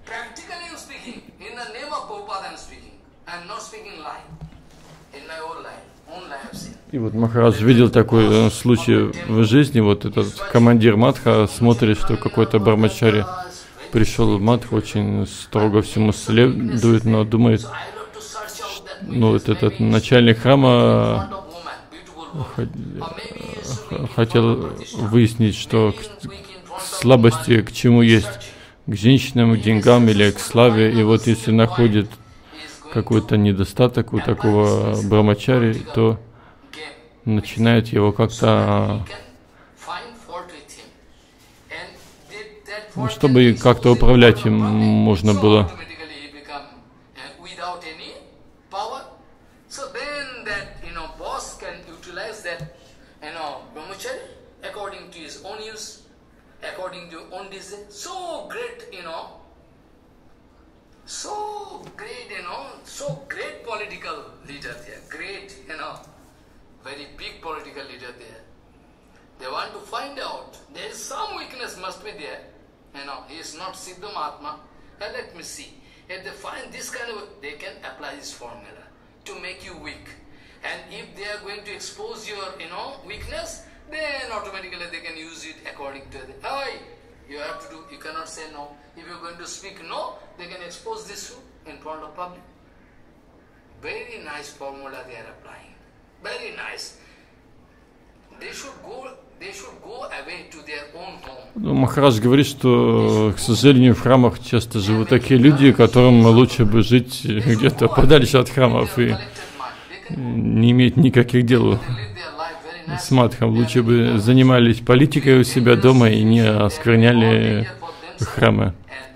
И вот Махарадж видел такой случай в жизни. Вот этот командир Матха смотрит, что какой-то брамачари пришел в Матху, очень строго всему следует, но думает, ну вот этот начальник храма хотел выяснить, что слабости к чему есть, к женщинам, к деньгам или к славе. И вот если находит какой-то недостаток у такого брамачари, то начинает его как-то, чтобы как-то управлять им можно было. Very big political leader there. They want to find out. There is some weakness must be there. He is not Siddha Mahatma. Let me see. If they find this kind of, they can apply this formula to make you weak. And if they are going to expose your, weakness, then automatically they can use it according to the. Hey, you have to do. You cannot say no. If you are going to speak no, they can expose this in front of public. Very nice formula they are applying. Very nice. They should go away to their own home. Махарадж говорит, что, к сожалению, в храмах часто живут такие люди, которым лучше бы жить где-то подальше от храмов и не иметь никаких дел с Матхом. Лучше бы занимались политикой у себя дома и не оскверняли храмы.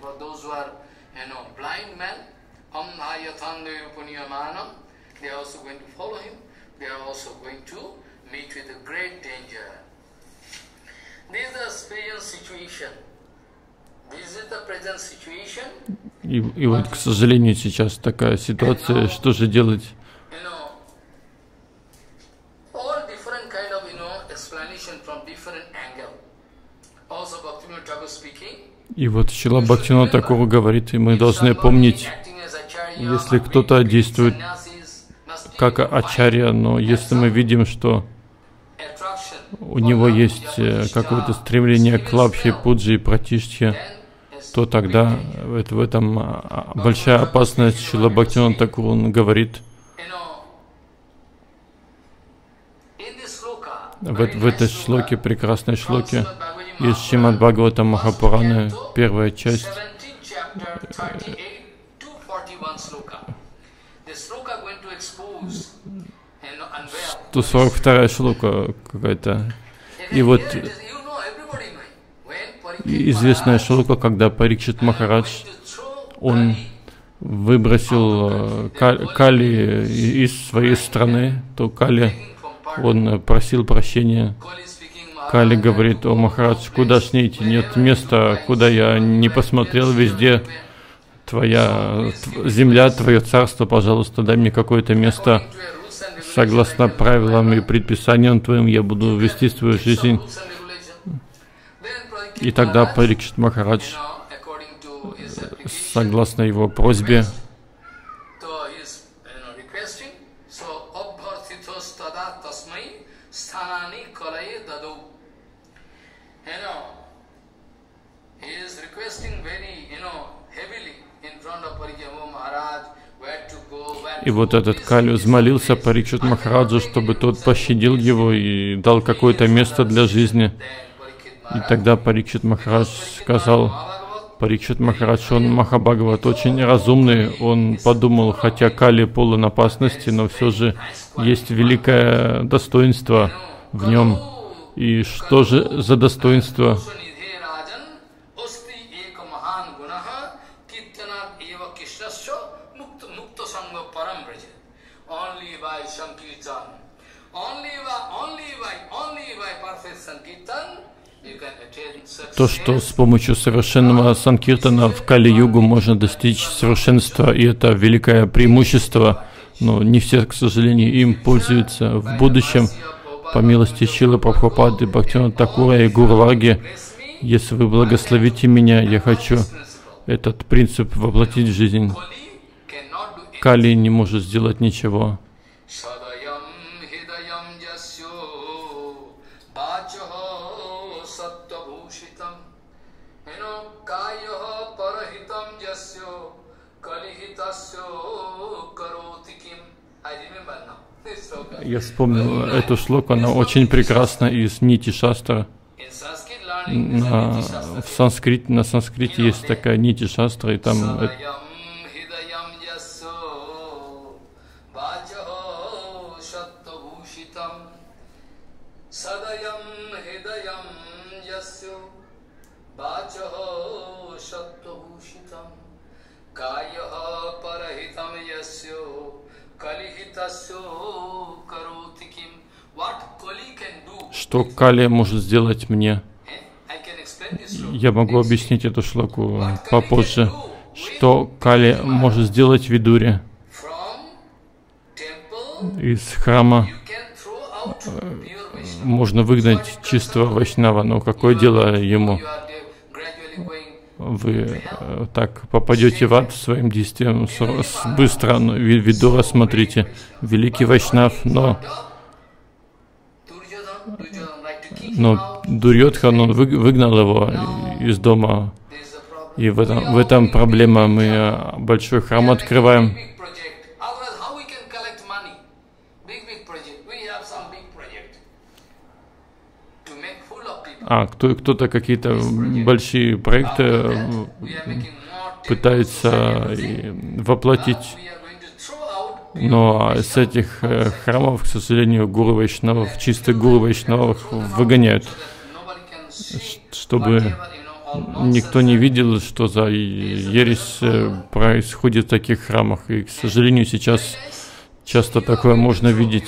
И вот, к сожалению, сейчас такая ситуация, что же делать? И вот Шрила Бхактивинода Такур говорит, и мы должны помнить, если кто-то действует как ачарья, но если мы видим, что у него есть какое-то стремление к лабхе, пуджи и пратишье, то тогда в этом большая опасность. Шрила Бхактивинода Такур, он говорит, в этой шлоке, прекрасной шлоке, из Шримад Бхагавата Махапураны, первая часть, 142 шлока какая-то. И вот известная шлока, когда Парикшит Махарадж, он выбросил Кали из своей страны, то Кали, он просил прощения. Кали говорит: о Махарадж, куда ж не идти, нет места, куда я не посмотрел, везде твоя земля, твое царство, пожалуйста, дай мне какое-то место. Согласно правилам и предписаниям твоим, я буду вести свою жизнь. И тогда Парикшит Махарадж, согласно его просьбе, и вот этот Кали взмолился Парикшит Махараджу, чтобы тот пощадил его и дал какое-то место для жизни. И тогда Парикшит Махарадж сказал, Парикшит Махарадж, он Махабхагават, очень разумный, он подумал, хотя Кали полон опасности, но все же есть великое достоинство в нем. И что же за достоинство? То, что с помощью совершенного санкиртана в Кали-югу можно достичь совершенства, и это великое преимущество, но не все, к сожалению, им пользуются. В будущем, по милости Шрилы Прабхупады, Бхактивинода Такура и Гуру Варги, если вы благословите меня, я хочу этот принцип воплотить в жизнь. Кали не может сделать ничего. Я вспомнил эту шлоку, она очень прекрасна из Нити Шастра. На санскрите есть такая Нити Шастра, и там что Кали может сделать мне. Я могу объяснить эту шлоку попозже. Что Кали может сделать Видуре. Из храма можно выгнать чистого вайшнава, но какое дело ему? Вы так попадете в ад своим действием быстро. Видура, смотрите, великий вайшнав, но Дурьодхан, он выгнал его из дома. И в этом проблема. Мы большой храм открываем. Кто-то какие-то большие проекты пытается воплотить. Но с этих храмов, к сожалению, гуру вайшнавов, чистых гуру вайшнавов выгоняют, чтобы никто не видел, что за ересь происходит в таких храмах. И, к сожалению, сейчас часто такое можно видеть.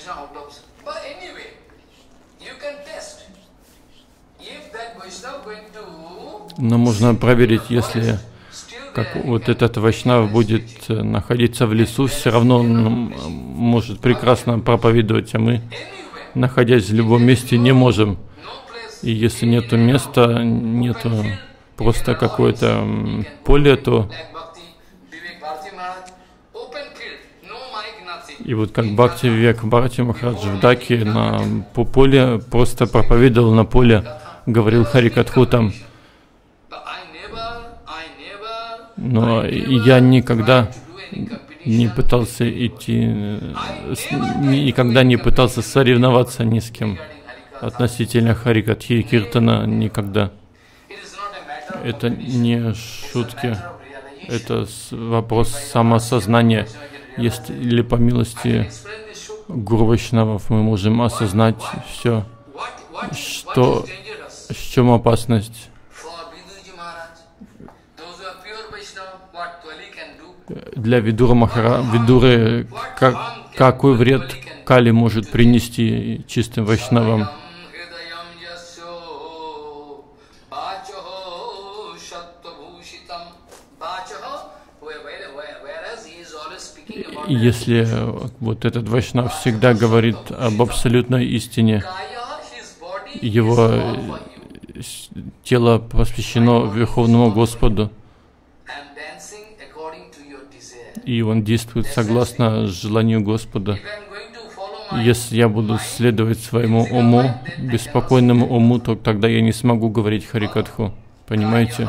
Но можно проверить, если как вот этот вайшнав будет находиться в лесу, все равно он может прекрасно проповедовать, а мы, находясь в любом месте, не можем. И если нету места, нету просто какое-то поле, то... И вот как Бхакти Вивек Бхарати Махарадж в Даке по поле просто проповедовал на поле, говорил Харикатху там. Но я никогда не пытался никогда не пытался соревноваться ни с кем относительно Харикатхи и Киртана, никогда. Это не шутки, это вопрос самосознания. Если по милости Гуру Вайшнавов мы можем осознать все, в чем опасность. Для Видуры, какой вред Кали может принести чистым вайшнавам? Если вот этот вайшнав всегда говорит об абсолютной истине, его тело посвящено Верховному Господу, и он действует согласно желанию Господа. Если я буду следовать своему уму, беспокойному уму, то тогда я не смогу говорить Харикатху. Понимаете?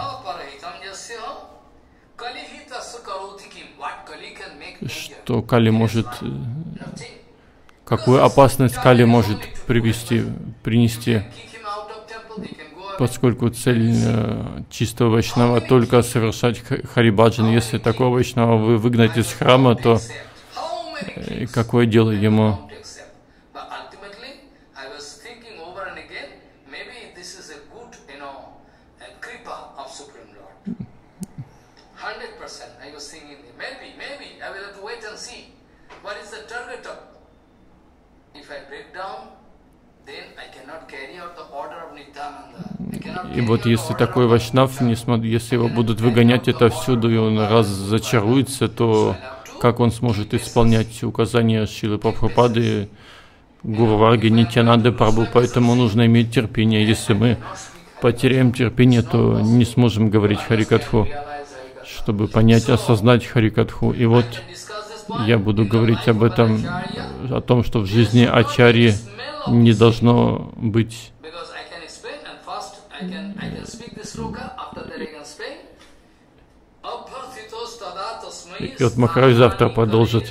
Что Кали может, какую опасность Кали может принести, поскольку цель чистого вайшнава только совершать харибаджан. Если такого вайшнава вы выгнать из храма, то какое дело ему? И вот если такой вайшнав, если его будут выгонять отовсюду, и он разочаруется, то как он сможет исполнять указания Шрилы Прабхупады, Гуру Варги, Нитьянанды Прабху? Поэтому нужно иметь терпение. Если мы потеряем терпение, то не сможем говорить Харикатху, чтобы понять, осознать Харикатху. И вот я буду говорить об этом, о том, что в жизни ачарьи не должно быть. И вот Махарадж завтра продолжит.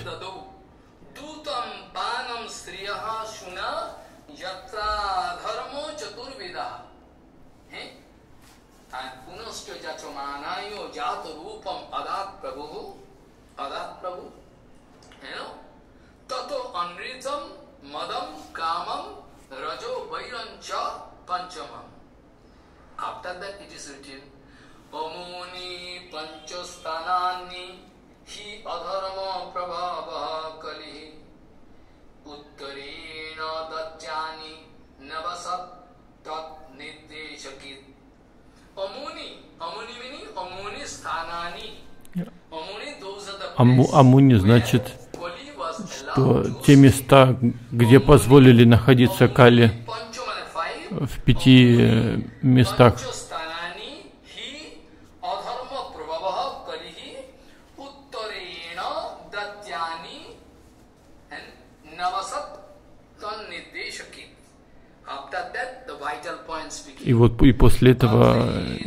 After that it is written, Omuni Panchastanani Hi Adharma Prabhava Kali Uttarena Datyani Navasat Tat Nideshakit. Omuni meaning Omuni Sthanani. Omuni, those are the Амуни значит, что те места, где позволили находиться Кали, в 5 местах. И вот и после этого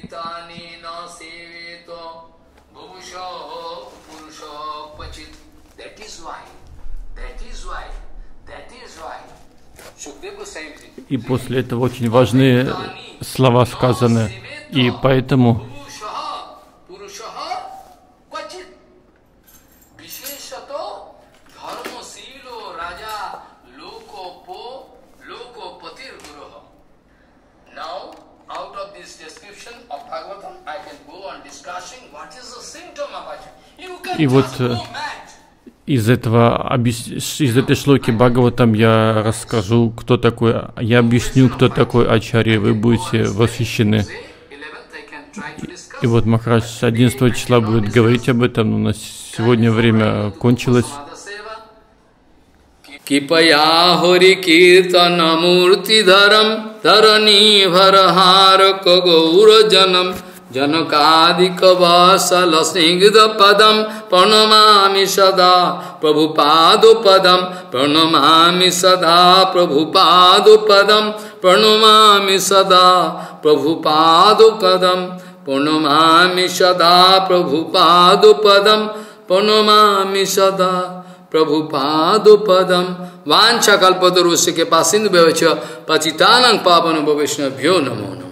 очень важные слова сказаны. И поэтому и вот из этой шлоки Бхагаватам я расскажу, кто такой, я объясню, кто такой ачарья, вы будете восхищены. И вот Махарадж 11 числа будет говорить об этом, но у нас сегодня время кончилось. Кипая хори киртана муртидхарам тарани бхарахарка гаураджанам Janakadikavasala Snigdha Padam Pranamami Sada Prabhupada Padam Pranamami Sada Prabhupada Padam Pranamami Sada Prabhupada Padam Pranamami Sada Prabhupada Padam Pranamami Sada Prabhupada Padam Vancha Kalpatarusya Ke Pasindu Bevacha Patitanang Pavana Bhavishna Bhyo Namo